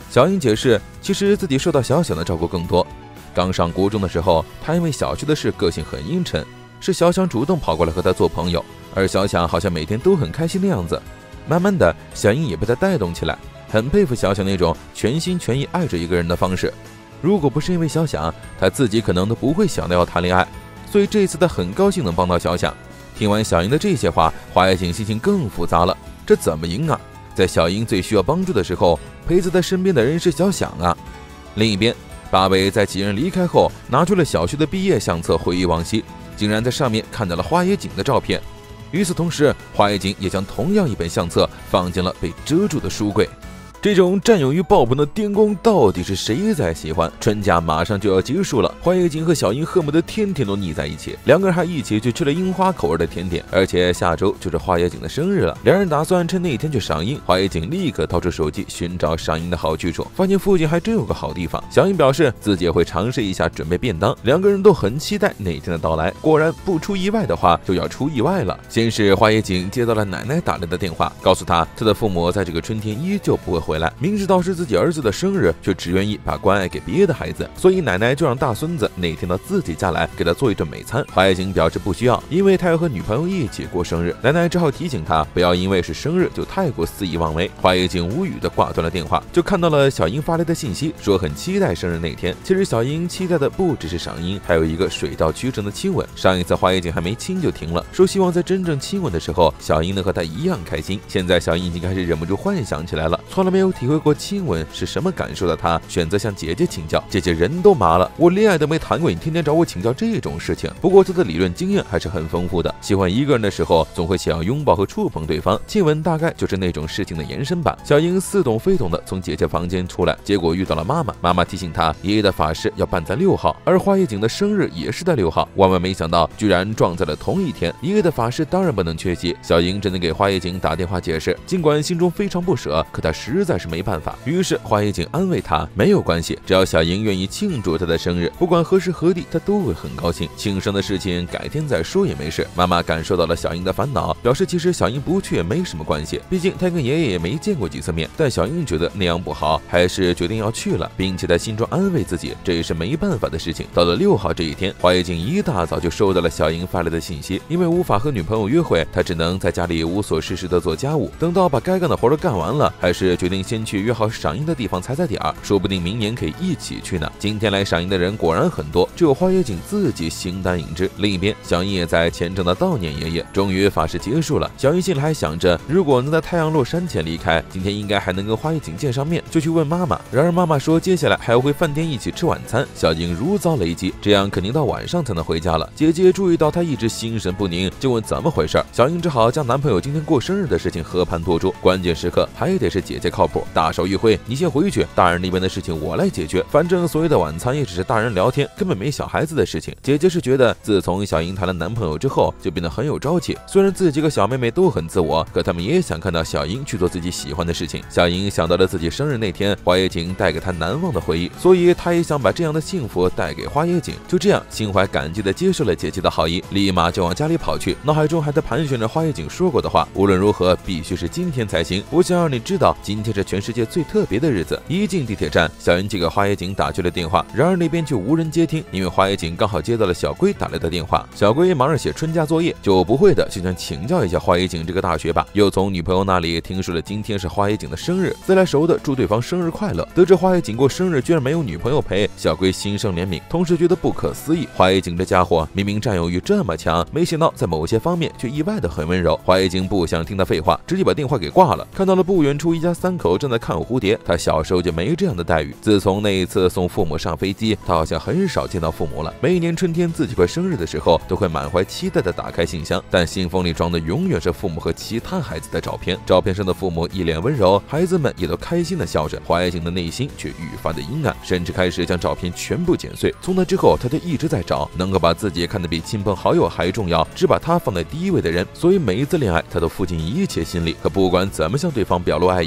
小英解释，其实自己受到小想的照顾更多。刚上国中的时候，她因为小学的事个性很阴沉，是小想主动跑过来和她做朋友，而小想好像每天都很开心的样子。慢慢的，小英也被她带动起来，很佩服小想那种全心全意爱着一个人的方式。如果不是因为小想，她自己可能都不会想到要谈恋爱。所以这次她很高兴能帮到小想。听完小英的这些话，华野景心情更复杂了，这怎么赢啊？在小英最需要帮助的时候，陪在她身边的人是小想啊。另一边，八尾在几人离开后，拿出了小学的毕业相册回忆往昔，竟然在上面看到了花野景的照片。与此同时，花野景也将同样一本相册放进了被遮住的书柜。这种占有欲爆棚的癫光到底是谁在喜欢？春假马上就要结束了，花野景和小英恨不得天天都腻在一起，两个人还一起去吃了樱花口味的甜点，而且下周就是花野景的生日了，两人打算趁那天去赏樱。花野景立刻掏出手机寻找赏樱的好去处，发现附近还真有个好地方。小英表示自己也会尝试一下准备便当，两个人都很期待那天的到来。果然不出意外的话就要出意外了。先是花野景接到了奶奶打来的电话，告诉他他的父母在这个春天依旧不会回来，明知道是自己儿子的生日，却只愿意把关爱给别的孩子，所以奶奶就让大孙子那天到自己家来给他做一顿美餐。花野景表示不需要，因为他要和女朋友一起过生日。奶奶只好提醒他不要因为是生日就太过肆意妄为。花野景无语的挂断了电话，就看到了小英发来的信息，说很期待生日那天。其实小英期待的不只是赏樱，还有一个水到渠成的亲吻。上一次花野景还没亲就停了，说希望在真正亲吻的时候，小英能和他一样开心。现在小英已经开始忍不住幻想起来了，从来没有体会过亲吻是什么感受的他选择向姐姐请教。姐姐人都麻了，我恋爱都没谈过，你天天找我请教这种事情。不过他的理论经验还是很丰富的，喜欢一个人的时候总会想要拥抱和触碰对方，亲吻大概就是那种事情的延伸版。小英似懂非懂的从姐姐房间出来，结果遇到了妈妈。妈妈提醒她爷爷的法事要办在六号，而花野景的生日也是在六号，万万没想到居然撞在了同一天。爷爷的法事当然不能缺席，小英只能给花野景打电话解释，尽管心中非常不舍，可她实在是没办法。于是花野景安慰她没有关系，只要小英愿意庆祝她的生日，不管何时何地她都会很高兴。庆生的事情改天再说也没事。妈妈感受到了小英的烦恼，表示其实小英不去也没什么关系，毕竟她跟爷爷也没见过几次面。但小英觉得那样不好，还是决定要去了，并且在心中安慰自己这也是没办法的事情。到了六号这一天，花野景一大早就收到了小英发来的信息，因为无法和女朋友约会，他只能在家里无所事事的做家务。等到把该干的活都干完了，还是决定先去约好赏樱的地方踩踩点儿，说不定明年可以一起去呢。今天来赏樱的人果然很多，只有花野景自己形单影只。另一边，小英也在虔诚的悼念爷爷。终于法事结束了，小英心里还想着，如果能在太阳落山前离开，今天应该还能跟花野景见上面，就去问妈妈。然而妈妈说接下来还要回饭店一起吃晚餐。小英如遭雷击，这样肯定到晚上才能回家了。姐姐注意到她一直心神不宁，就问怎么回事。小英只好将男朋友今天过生日的事情和盘托出，关键时刻还得是姐姐靠谱。大手一挥，你先回去，大人那边的事情我来解决，反正所谓的晚餐也只是大人聊天，根本没小孩子的事情。姐姐是觉得自从小英谈了男朋友之后就变得很有朝气，虽然自己和小妹妹都很自我，可他们也想看到小英去做自己喜欢的事情。小英想到了自己生日那天花野景带给她难忘的回忆，所以她也想把这样的幸福带给花野景。就这样心怀感激地接受了姐姐的好意，立马就往家里跑去，脑海中还在盘旋着花野景说过的话，无论如何必须是今天才行，我想让你知道今天是全世界最特别的日子。一进地铁站，小英就给花野景打去了电话，然而那边却无人接听，因为花野景刚好接到了小龟打来的电话。小龟忙着写春假作业，就不会的就想请教一下花野景这个大学霸，又从女朋友那里听说了今天是花野景的生日，自来熟的祝对方生日快乐。得知花野景过生日居然没有女朋友陪，小龟心生怜悯，同时觉得不可思议。花野景这家伙明明占有欲这么强，没想到在某些方面却意外的很温柔。花野景不想听他废话，直接把电话给挂了。看到了不远处一家三口正在看蝴蝶，他小时候就没这样的待遇。自从那一次送父母上飞机，他好像很少见到父母了。每一年春天自己快生日的时候，都会满怀期待的打开信箱，但信封里装的永远是父母和其他孩子的照片。照片上的父母一脸温柔，孩子们也都开心的笑着。花野景的内心却愈发的阴暗，甚至开始将照片全部剪碎。从那之后，他就一直在找能够把自己看得比亲朋好友还重要，只把他放在第一位的人。所以每一次恋爱，他都付尽一切心力。可不管怎么向对方表露爱意，一切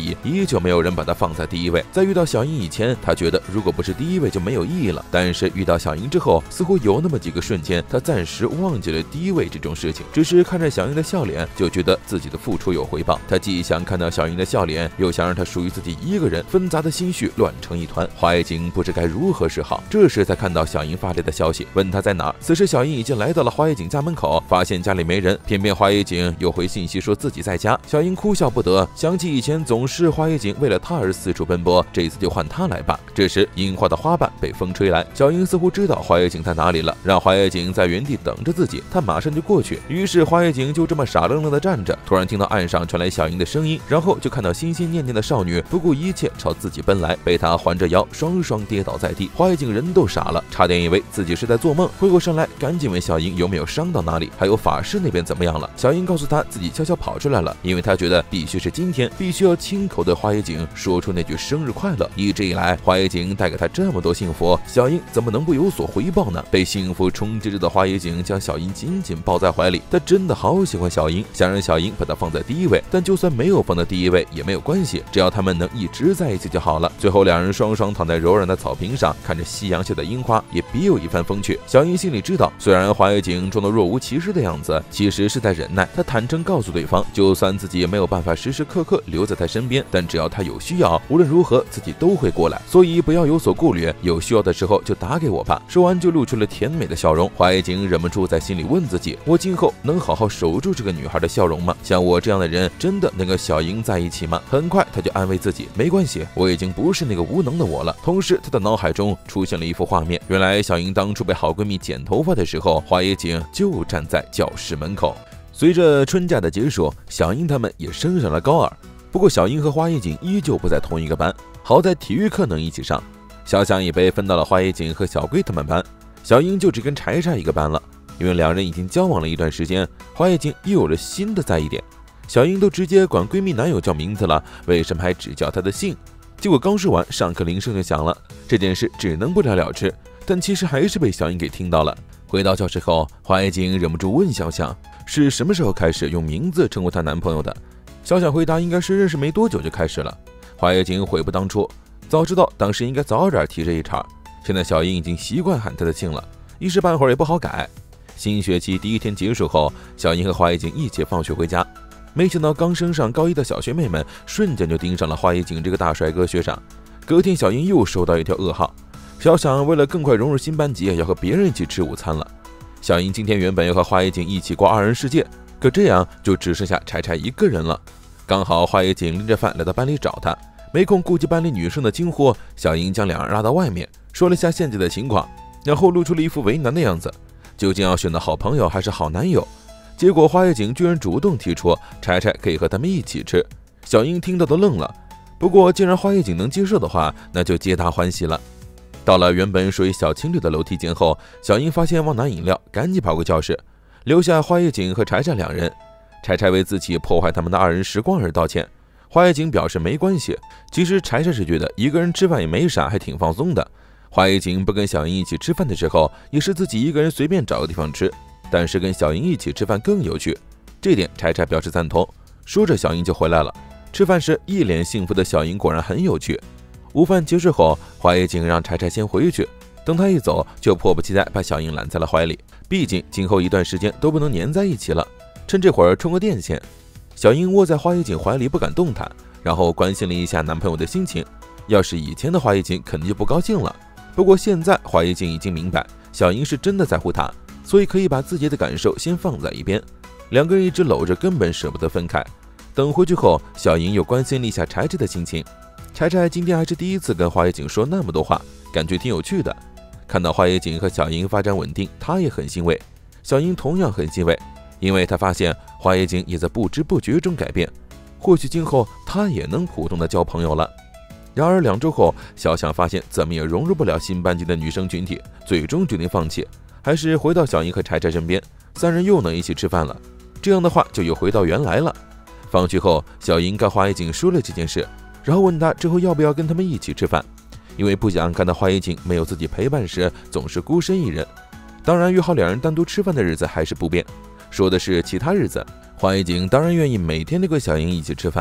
久没有人把他放在第一位。在遇到小英以前，他觉得如果不是第一位就没有意义了，但是遇到小英之后，似乎有那么几个瞬间，他暂时忘记了第一位这种事情，只是看着小英的笑脸，就觉得自己的付出有回报。他既想看到小英的笑脸，又想让她属于自己一个人，纷杂的心绪乱成一团。华野景不知该如何是好，这时才看到小英发来的消息，问他在哪儿。此时小英已经来到了华野景家门口，发现家里没人，偏偏华野景又回信息说自己在家。小英哭笑不得，想起以前总是华野景为了他而四处奔波，这次就换他来吧。这时樱花的花瓣被风吹来，小英似乎知道华野景在哪里了，让华野景在原地等着自己，他马上就过去。于是华野景就这么傻愣愣的站着，突然听到岸上传来小英的声音，然后就看到心心念念的少女不顾一切朝自己奔来，被他环着腰双双跌倒在地。华野景人都傻了，差点以为自己是在做梦，回过神来赶紧问小英有没有伤到哪里，还有法师那边怎么样了。小英告诉他自己悄悄跑出来了，因为他觉得必须是今天，必须要亲口对华野景说出那句生日快乐。一直以来华野景带给他这么多幸福，小英怎么能不有所回报呢？被幸福冲击着的华野景将小英紧紧抱在怀里，他真的好喜欢小英，想让小英把他放在第一位，但就算没有放在第一位也没有关系，只要他们能一直在一起就好了。最后两人双双躺在柔软的草坪上，看着夕阳下的樱花，也别有一番风趣。小英心里知道，虽然华野景装得若无其事的样子，其实是在忍耐。他坦诚告诉对方，就算自己也没有办法时时刻刻留在他身边，但只要他有需要，无论如何自己都会过来，所以不要有所顾虑，有需要的时候就打给我吧。说完就露出了甜美的笑容。华野景忍不住在心里问自己，我今后能好好守住这个女孩的笑容吗？像我这样的人真的能跟小英在一起吗？很快他就安慰自己，没关系，我已经不是那个无能的我了。同时他的脑海中出现了一幅画面，原来小英当初被好闺蜜剪头发的时候，华野景就站在教室门口。随着春假的结束，小英他们也升上了高二，不过小英和华野景依旧不在同一个班，好在体育课能一起上。小翔也被分到了华野景和小龟他们班，小英就只跟柴柴一个班了。因为两人已经交往了一段时间，华野景又有了新的在意点。小英都直接管闺蜜男友叫名字了，为什么还只叫他的姓？结果刚说完，上课铃声就响了。这件事只能不了了之，但其实还是被小英给听到了。回到教室后，华野景忍不住问小翔，是什么时候开始用名字称呼她男朋友的？小翔回答，应该是认识没多久就开始了。华野景悔不当初，早知道当时应该早点提这一茬。现在小英已经习惯喊他的姓了，一时半会儿也不好改。新学期第一天结束后，小英和华野景一起放学回家，没想到刚升上高一的小学妹们瞬间就盯上了华野景这个大帅哥学长。隔天小英又收到一条噩耗，小翔为了更快融入新班级，要和别人一起吃午餐了。小英今天原本要和华野景一起过二人世界，可这样就只剩下柴柴一个人了。刚好华野景拎着饭来到班里找他，没空顾及班里女生的惊呼，小英将两人拉到外面，说了下现在的情况，然后露出了一副为难的样子，究竟要选择好朋友还是好男友？结果华野景居然主动提出柴柴可以和他们一起吃，小英听到都愣了。不过既然华野景能接受的话，那就皆大欢喜了。到了原本属于小情侣的楼梯间后，小英发现忘拿饮料，赶紧跑回教室，留下华野景和柴柴两人。柴柴为自己破坏他们的二人时光而道歉，华野景表示没关系。其实柴柴是觉得一个人吃饭也没啥，还挺放松的。华野景不跟小英一起吃饭的时候，也是自己一个人随便找个地方吃，但是跟小英一起吃饭更有趣，这点柴柴表示赞同。说着小英就回来了，吃饭时一脸幸福的小英果然很有趣。午饭结束后，华野景让柴柴先回去，等他一走就迫不及待把小英揽在了怀里，毕竟今后一段时间都不能黏在一起了，趁这会儿充个电线。小英窝在华野景怀里不敢动弹，然后关心了一下男朋友的心情。要是以前的华野景肯定就不高兴了，不过现在华野景已经明白小英是真的在乎他，所以可以把自己的感受先放在一边。两个人一直搂着，根本舍不得分开。等回去后，小英又关心了一下柴柴的心情。柴柴今天还是第一次跟华野景说那么多话，感觉挺有趣的。看到华野景和小英发展稳定，他也很欣慰。小英同样很欣慰，因为他发现华野景也在不知不觉中改变，或许今后他也能普通的交朋友了。然而两周后，小翔发现怎么也融入不了新班级的女生群体，最终决定放弃，还是回到小英和柴柴身边，三人又能一起吃饭了。这样的话就又回到原来了。放学后，小英跟华野景说了这件事，然后问他之后要不要跟他们一起吃饭，因为不想看到华野景没有自己陪伴时总是孤身一人。当然约好两人单独吃饭的日子还是不变，说的是其他日子。华野景当然愿意每天都跟小英一起吃饭，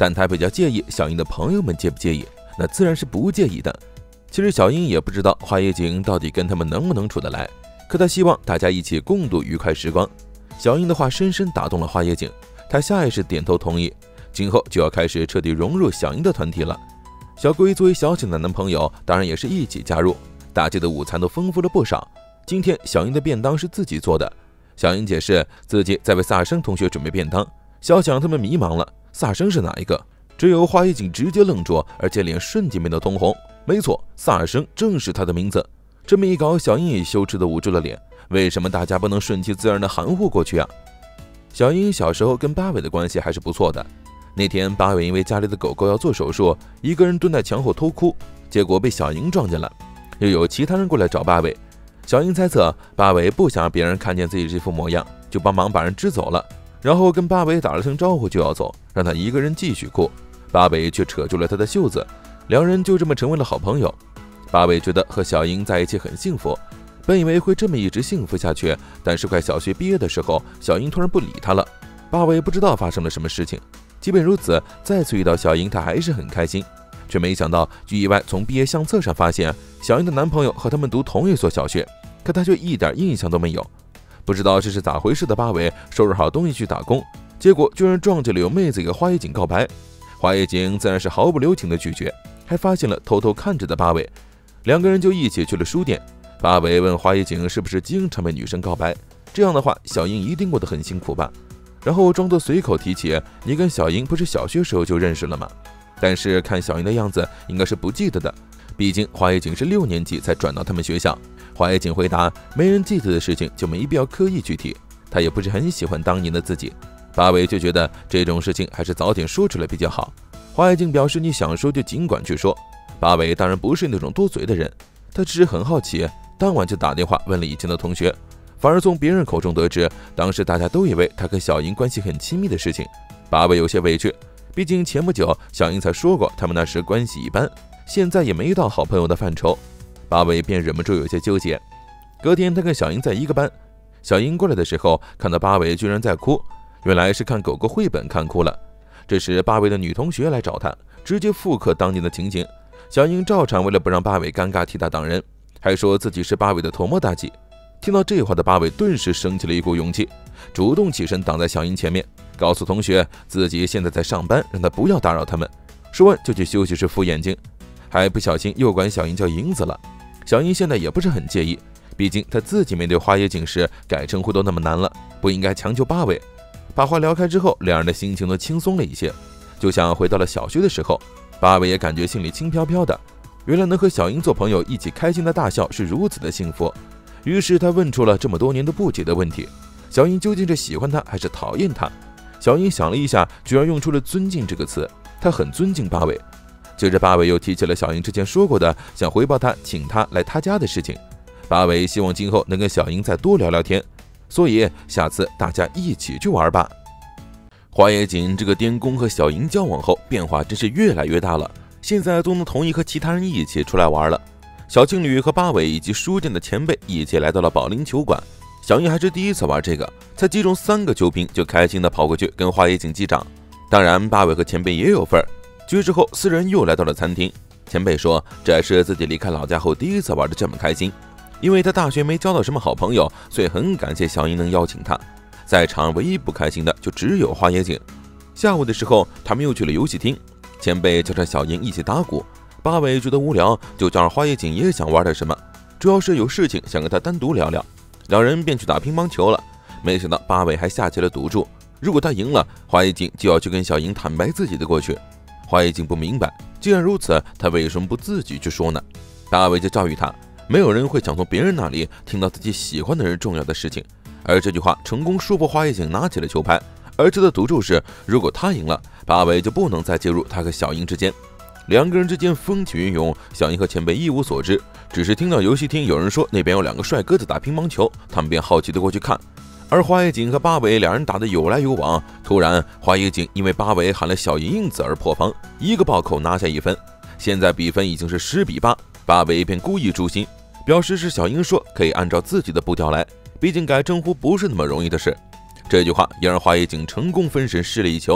但他比较介意小英的朋友们介不介意，那自然是不介意的。其实小英也不知道花野井到底跟他们能不能处得来，可他希望大家一起共度愉快时光。小英的话深深打动了花野井，他下意识点头同意，今后就要开始彻底融入小英的团体了。小龟作为小景的男朋友，当然也是一起加入。大街的午餐都丰富了不少。今天小英的便当是自己做的，小英解释自己在为萨生同学准备便当。小蒋他们迷茫了，萨生是哪一个？只有花野井直接愣住，而且脸瞬间变得通红。没错，萨生正是他的名字。这么一搞，小英也羞耻地捂住了脸。为什么大家不能顺其自然地含糊过去啊？小英小时候跟八尾的关系还是不错的。那天八尾因为家里的狗狗要做手术，一个人蹲在墙后偷哭，结果被小英撞见了。又有其他人过来找八尾，小英猜测八尾不想让别人看见自己这副模样，就帮忙把人支走了，然后跟八尾打了声招呼就要走，让他一个人继续哭。八尾却扯住了他的袖子，两人就这么成为了好朋友。八尾觉得和小英在一起很幸福，本以为会这么一直幸福下去，但是快小学毕业的时候，小英突然不理他了。八尾不知道发生了什么事情，即便如此，再次遇到小英，他还是很开心，却没想到据意外从毕业相册上发现，小英的男朋友和他们读同一所小学，可他却一点印象都没有。不知道这是咋回事的八尾收拾好东西去打工，结果居然撞见了有妹子给花野井告白。花野井自然是毫不留情的拒绝，还发现了偷偷看着的八尾，两个人就一起去了书店。八尾问花野井是不是经常被女生告白，这样的话小英一定过得很辛苦吧，然后装作随口提起，你跟小英不是小学时候就认识了吗？但是看小英的样子应该是不记得的，毕竟花野井是六年级才转到他们学校。花野井回答，没人记得的事情就没必要刻意去提，他也不是很喜欢当年的自己。八尾就觉得这种事情还是早点说出来比较好。花野井表示你想说就尽管去说。八尾当然不是那种多嘴的人，他只是很好奇，当晚就打电话问了以前的同学，反而从别人口中得知当时大家都以为他跟小英关系很亲密的事情。八尾有些委屈，毕竟前不久小英才说过他们那时关系一般，现在也没到好朋友的范畴。八尾便忍不住有些纠结。隔天他跟小英在一个班，小英过来的时候看到八尾居然在哭，原来是看狗狗绘本看哭了。这时八尾的女同学来找他，直接复刻当年的情景。小英照常为了不让八尾尴尬替他挡人，还说自己是八尾的头目大忌。听到这话的八尾顿时升起了一股勇气，主动起身挡在小英前面，告诉同学自己现在在上班，让他不要打扰他们。说完就去休息室敷眼睛，还不小心又管小英叫英子了。小英现在也不是很介意，毕竟他自己面对花野井时改称呼都那么难了，不应该强求八尾。把话聊开之后，两人的心情都轻松了一些，就像回到了小学的时候。八尾也感觉心里轻飘飘的，原来能和小英做朋友，一起开心的大笑是如此的幸福。于是他问出了这么多年都不解的问题：小英究竟是喜欢他还是讨厌他？小英想了一下，居然用出了尊敬这个词，他很尊敬八尾。接着八尾又提起了小英之前说过的想回报他请他来他家的事情。八尾希望今后能跟小英再多聊聊天，所以下次大家一起去玩吧。花野井这个颠公和小英交往后变化真是越来越大了，现在都能同意和其他人一起出来玩了。小情侣和八尾以及书店的前辈一起来到了保龄球馆，小英还是第一次玩这个，才击中三个球瓶就开心的跑过去跟花野井击掌。当然八尾和前辈也有份儿。决之后四人又来到了餐厅，前辈说这是自己离开老家后第一次玩的这么开心，因为他大学没交到什么好朋友，所以很感谢小英能邀请他。在场唯一不开心的就只有花野井。下午的时候他们又去了游戏厅，前辈叫上小英一起打鼓，八尾觉得无聊，就叫上花野井也想玩点什么，主要是有事情想跟他单独聊聊，两人便去打乒乓球了。没想到八尾还下起了赌注，如果他赢了，花野井就要去跟小英坦白自己的过去。花野井不明白，既然如此，他为什么不自己去说呢？八尾就教育他，没有人会想从别人那里听到自己喜欢的人重要的事情。而这句话成功说服花野井拿起了球拍，而这的赌注是，如果他赢了，八尾就不能再介入他和小英之间。两个人之间风起云涌，小英和前辈一无所知，只是听到游戏厅有人说那边有两个帅哥在打乒乓球，他们便好奇的过去看。而花野井和八尾两人打得有来有往，突然花野井因为八尾喊了小英子而破防，一个暴扣拿下一分。现在比分已经是十比八，八尾便故意诛心，表示是小英说可以按照自己的步调来，毕竟改称呼不是那么容易的事。这句话也让花野井成功分神失了一球。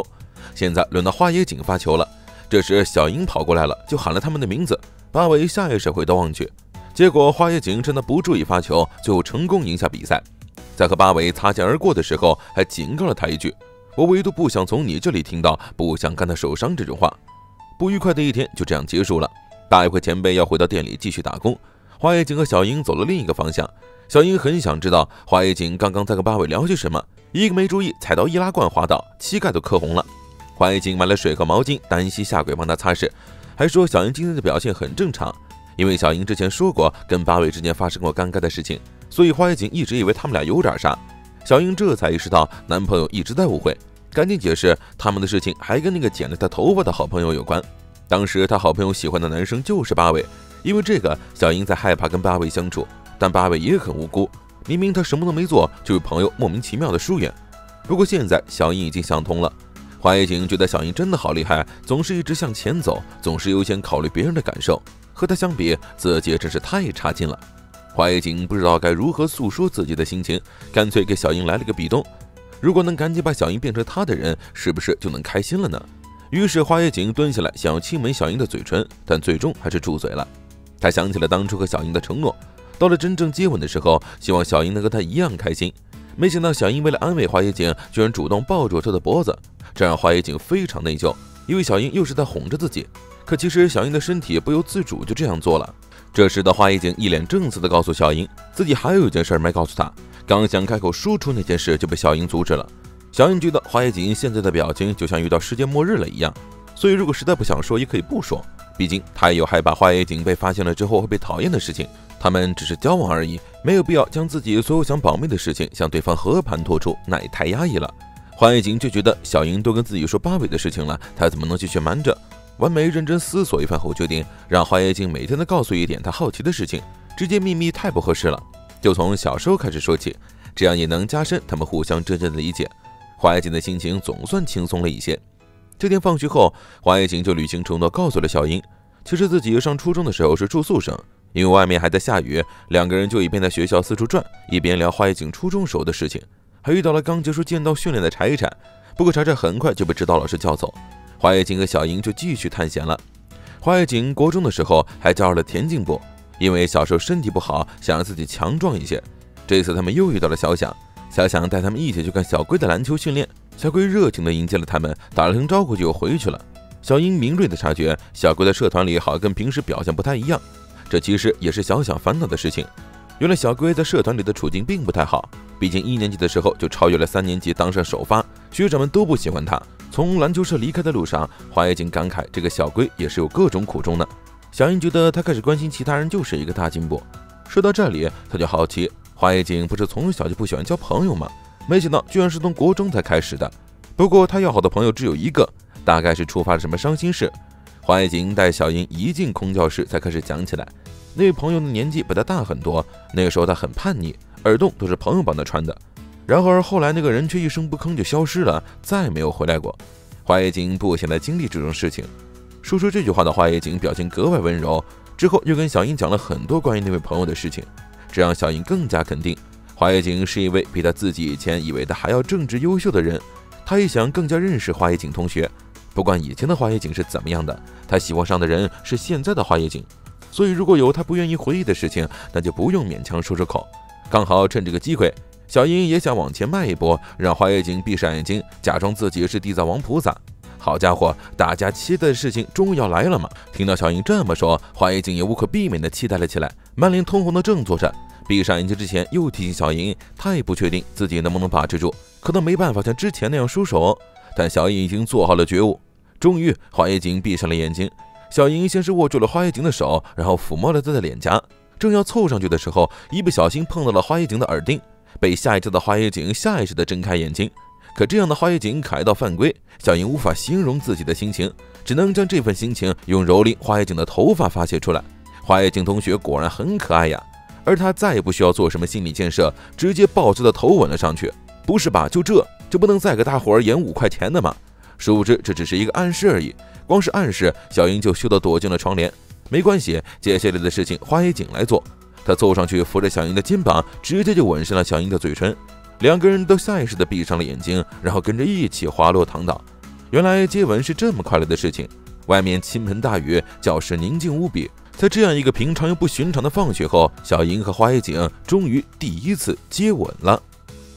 现在轮到花野井发球了。这时小樱跑过来了，就喊了他们的名字。八尾下意识回头望去，结果花野井趁他不注意发球，最后成功赢下比赛。在和八尾擦肩而过的时候，还警告了他一句：“我唯独不想从你这里听到不想看他受伤这种话。”不愉快的一天就这样结束了。大一会前辈要回到店里继续打工，花野井和小樱走了另一个方向。小樱很想知道花野井刚刚在跟八尾聊些什么，一个没注意踩到易拉罐滑倒，膝盖都磕红了。花野井买了水和毛巾，单膝下跪帮他擦拭，还说小樱今天的表现很正常。因为小樱之前说过跟八尾之间发生过尴尬的事情，所以花野井一直以为他们俩有点啥。小樱这才意识到男朋友一直在误会，赶紧解释他们的事情还跟那个剪了他头发的好朋友有关。当时他好朋友喜欢的男生就是八尾，因为这个小樱才害怕跟八尾相处，但八尾也很无辜，明明他什么都没做，就有朋友莫名其妙的疏远。不过现在小樱已经想通了，花野井觉得小樱真的好厉害，总是一直向前走，总是优先考虑别人的感受，和他相比自己真是太差劲了。花野井不知道该如何诉说自己的心情，干脆给小樱来了个壁咚，如果能赶紧把小樱变成他的人，是不是就能开心了呢？于是花野井蹲下来想要亲吻小樱的嘴唇，但最终还是住嘴了。他想起了当初和小樱的承诺，到了真正接吻的时候，希望小樱能和他一样开心。没想到小樱为了安慰花野井，居然主动抱住他的脖子，这让花野井非常内疚，因为小樱又是在哄着自己。可其实小樱的身体不由自主就这样做了。这时的花野井一脸正色地告诉小樱，自己还有一件事没告诉他，刚想开口说出那件事就被小樱阻止了。小樱觉得花野井现在的表情就像遇到世界末日了一样，所以如果实在不想说也可以不说，毕竟他也有害怕花野井被发现了之后会被讨厌的事情。他们只是交往而已，没有必要将自己所有想保密的事情向对方和盘托出，那也太压抑了。花野井就觉得小樱都跟自己说八尾的事情了，他怎么能继续瞒着？完美认真思索一番后，决定让花野井每天都告诉一点他好奇的事情，直接秘密太不合适了，就从小时候开始说起，这样也能加深他们互相真正的理解。花野井的心情总算轻松了一些。这天放学后，花野井就履行承诺告诉了小樱，其实自己上初中的时候是住宿生，因为外面还在下雨，两个人就一边在学校四处转，一边聊花野井初中时候的事情，还遇到了刚结束剑道训练的柴柴。不过柴柴很快就被指导老师叫走，花野井和小樱就继续探险了。花野井国中的时候还加入了田径部，因为小时候身体不好，想让自己强壮一些。这次他们又遇到了小响，小响带他们一起去看小龟的篮球训练，小龟热情地迎接了他们，打了声招呼就又回去了。小樱敏锐地察觉小龟在社团里好像跟平时表现不太一样，这其实也是小响烦恼的事情。原来小龟在社团里的处境并不太好，毕竟一年级的时候就超越了三年级，当上首发，学长们都不喜欢他。从篮球社离开的路上，花野井感慨这个小龟也是有各种苦衷的。小樱觉得他开始关心其他人就是一个大进步。说到这里，他就好奇，花野井不是从小就不喜欢交朋友吗？没想到居然是从国中才开始的。不过他要好的朋友只有一个，大概是触发了什么伤心事。花野井带小樱一进空教室才开始讲起来，那位朋友的年纪比他大很多，那个时候他很叛逆，耳洞都是朋友帮他穿的。然而后来那个人却一声不吭就消失了，再没有回来过。花野井不想再经历这种事情。说出这句话的花野井表情格外温柔，之后又跟小樱讲了很多关于那位朋友的事情，这让小樱更加肯定花野井是一位比他自己以前以为的还要正直优秀的人。他也想更加认识花野井同学，不管以前的花野井是怎么样的，他喜欢上的人是现在的花野井，所以如果有他不愿意回忆的事情，那就不用勉强说出口。刚好趁这个机会，小樱也想往前迈一步，让花野井闭上眼睛，假装自己是地藏王菩萨。好家伙，大家期待的事情终于要来了嘛！听到小樱这么说，花野井也无可避免地期待了起来，满脸通红的正坐着。闭上眼睛之前，又提醒小樱，他也不确定自己能不能把持住，可能没办法像之前那样收手。但小樱已经做好了觉悟。终于，花野井闭上了眼睛。小樱先是握住了花野井的手，然后抚摸了他的脸颊。正要凑上去的时候，一不小心碰到了花野井的耳钉，被吓一跳的花野井下意识地睁开眼睛。可这样的花野井可爱到犯规，小樱无法形容自己的心情，只能将这份心情用蹂躏花野井的头发发泄出来。花野井同学果然很可爱呀，而他再也不需要做什么心理建设，直接抱着的头吻了上去。不是吧，就这就不能再给大伙儿演五块钱的吗？殊不知这只是一个暗示而已，光是暗示，小樱就羞得躲进了窗帘。没关系，接下来的事情花野井来做。他凑上去扶着小樱的肩膀，直接就吻上了小樱的嘴唇。两个人都下意识地闭上了眼睛，然后跟着一起滑落躺倒。 原来接吻是这么快乐的事情。外面倾盆大雨，教室宁静无比。在这样一个平常又不寻常的放学后，小樱和花一景终于第一次接吻了。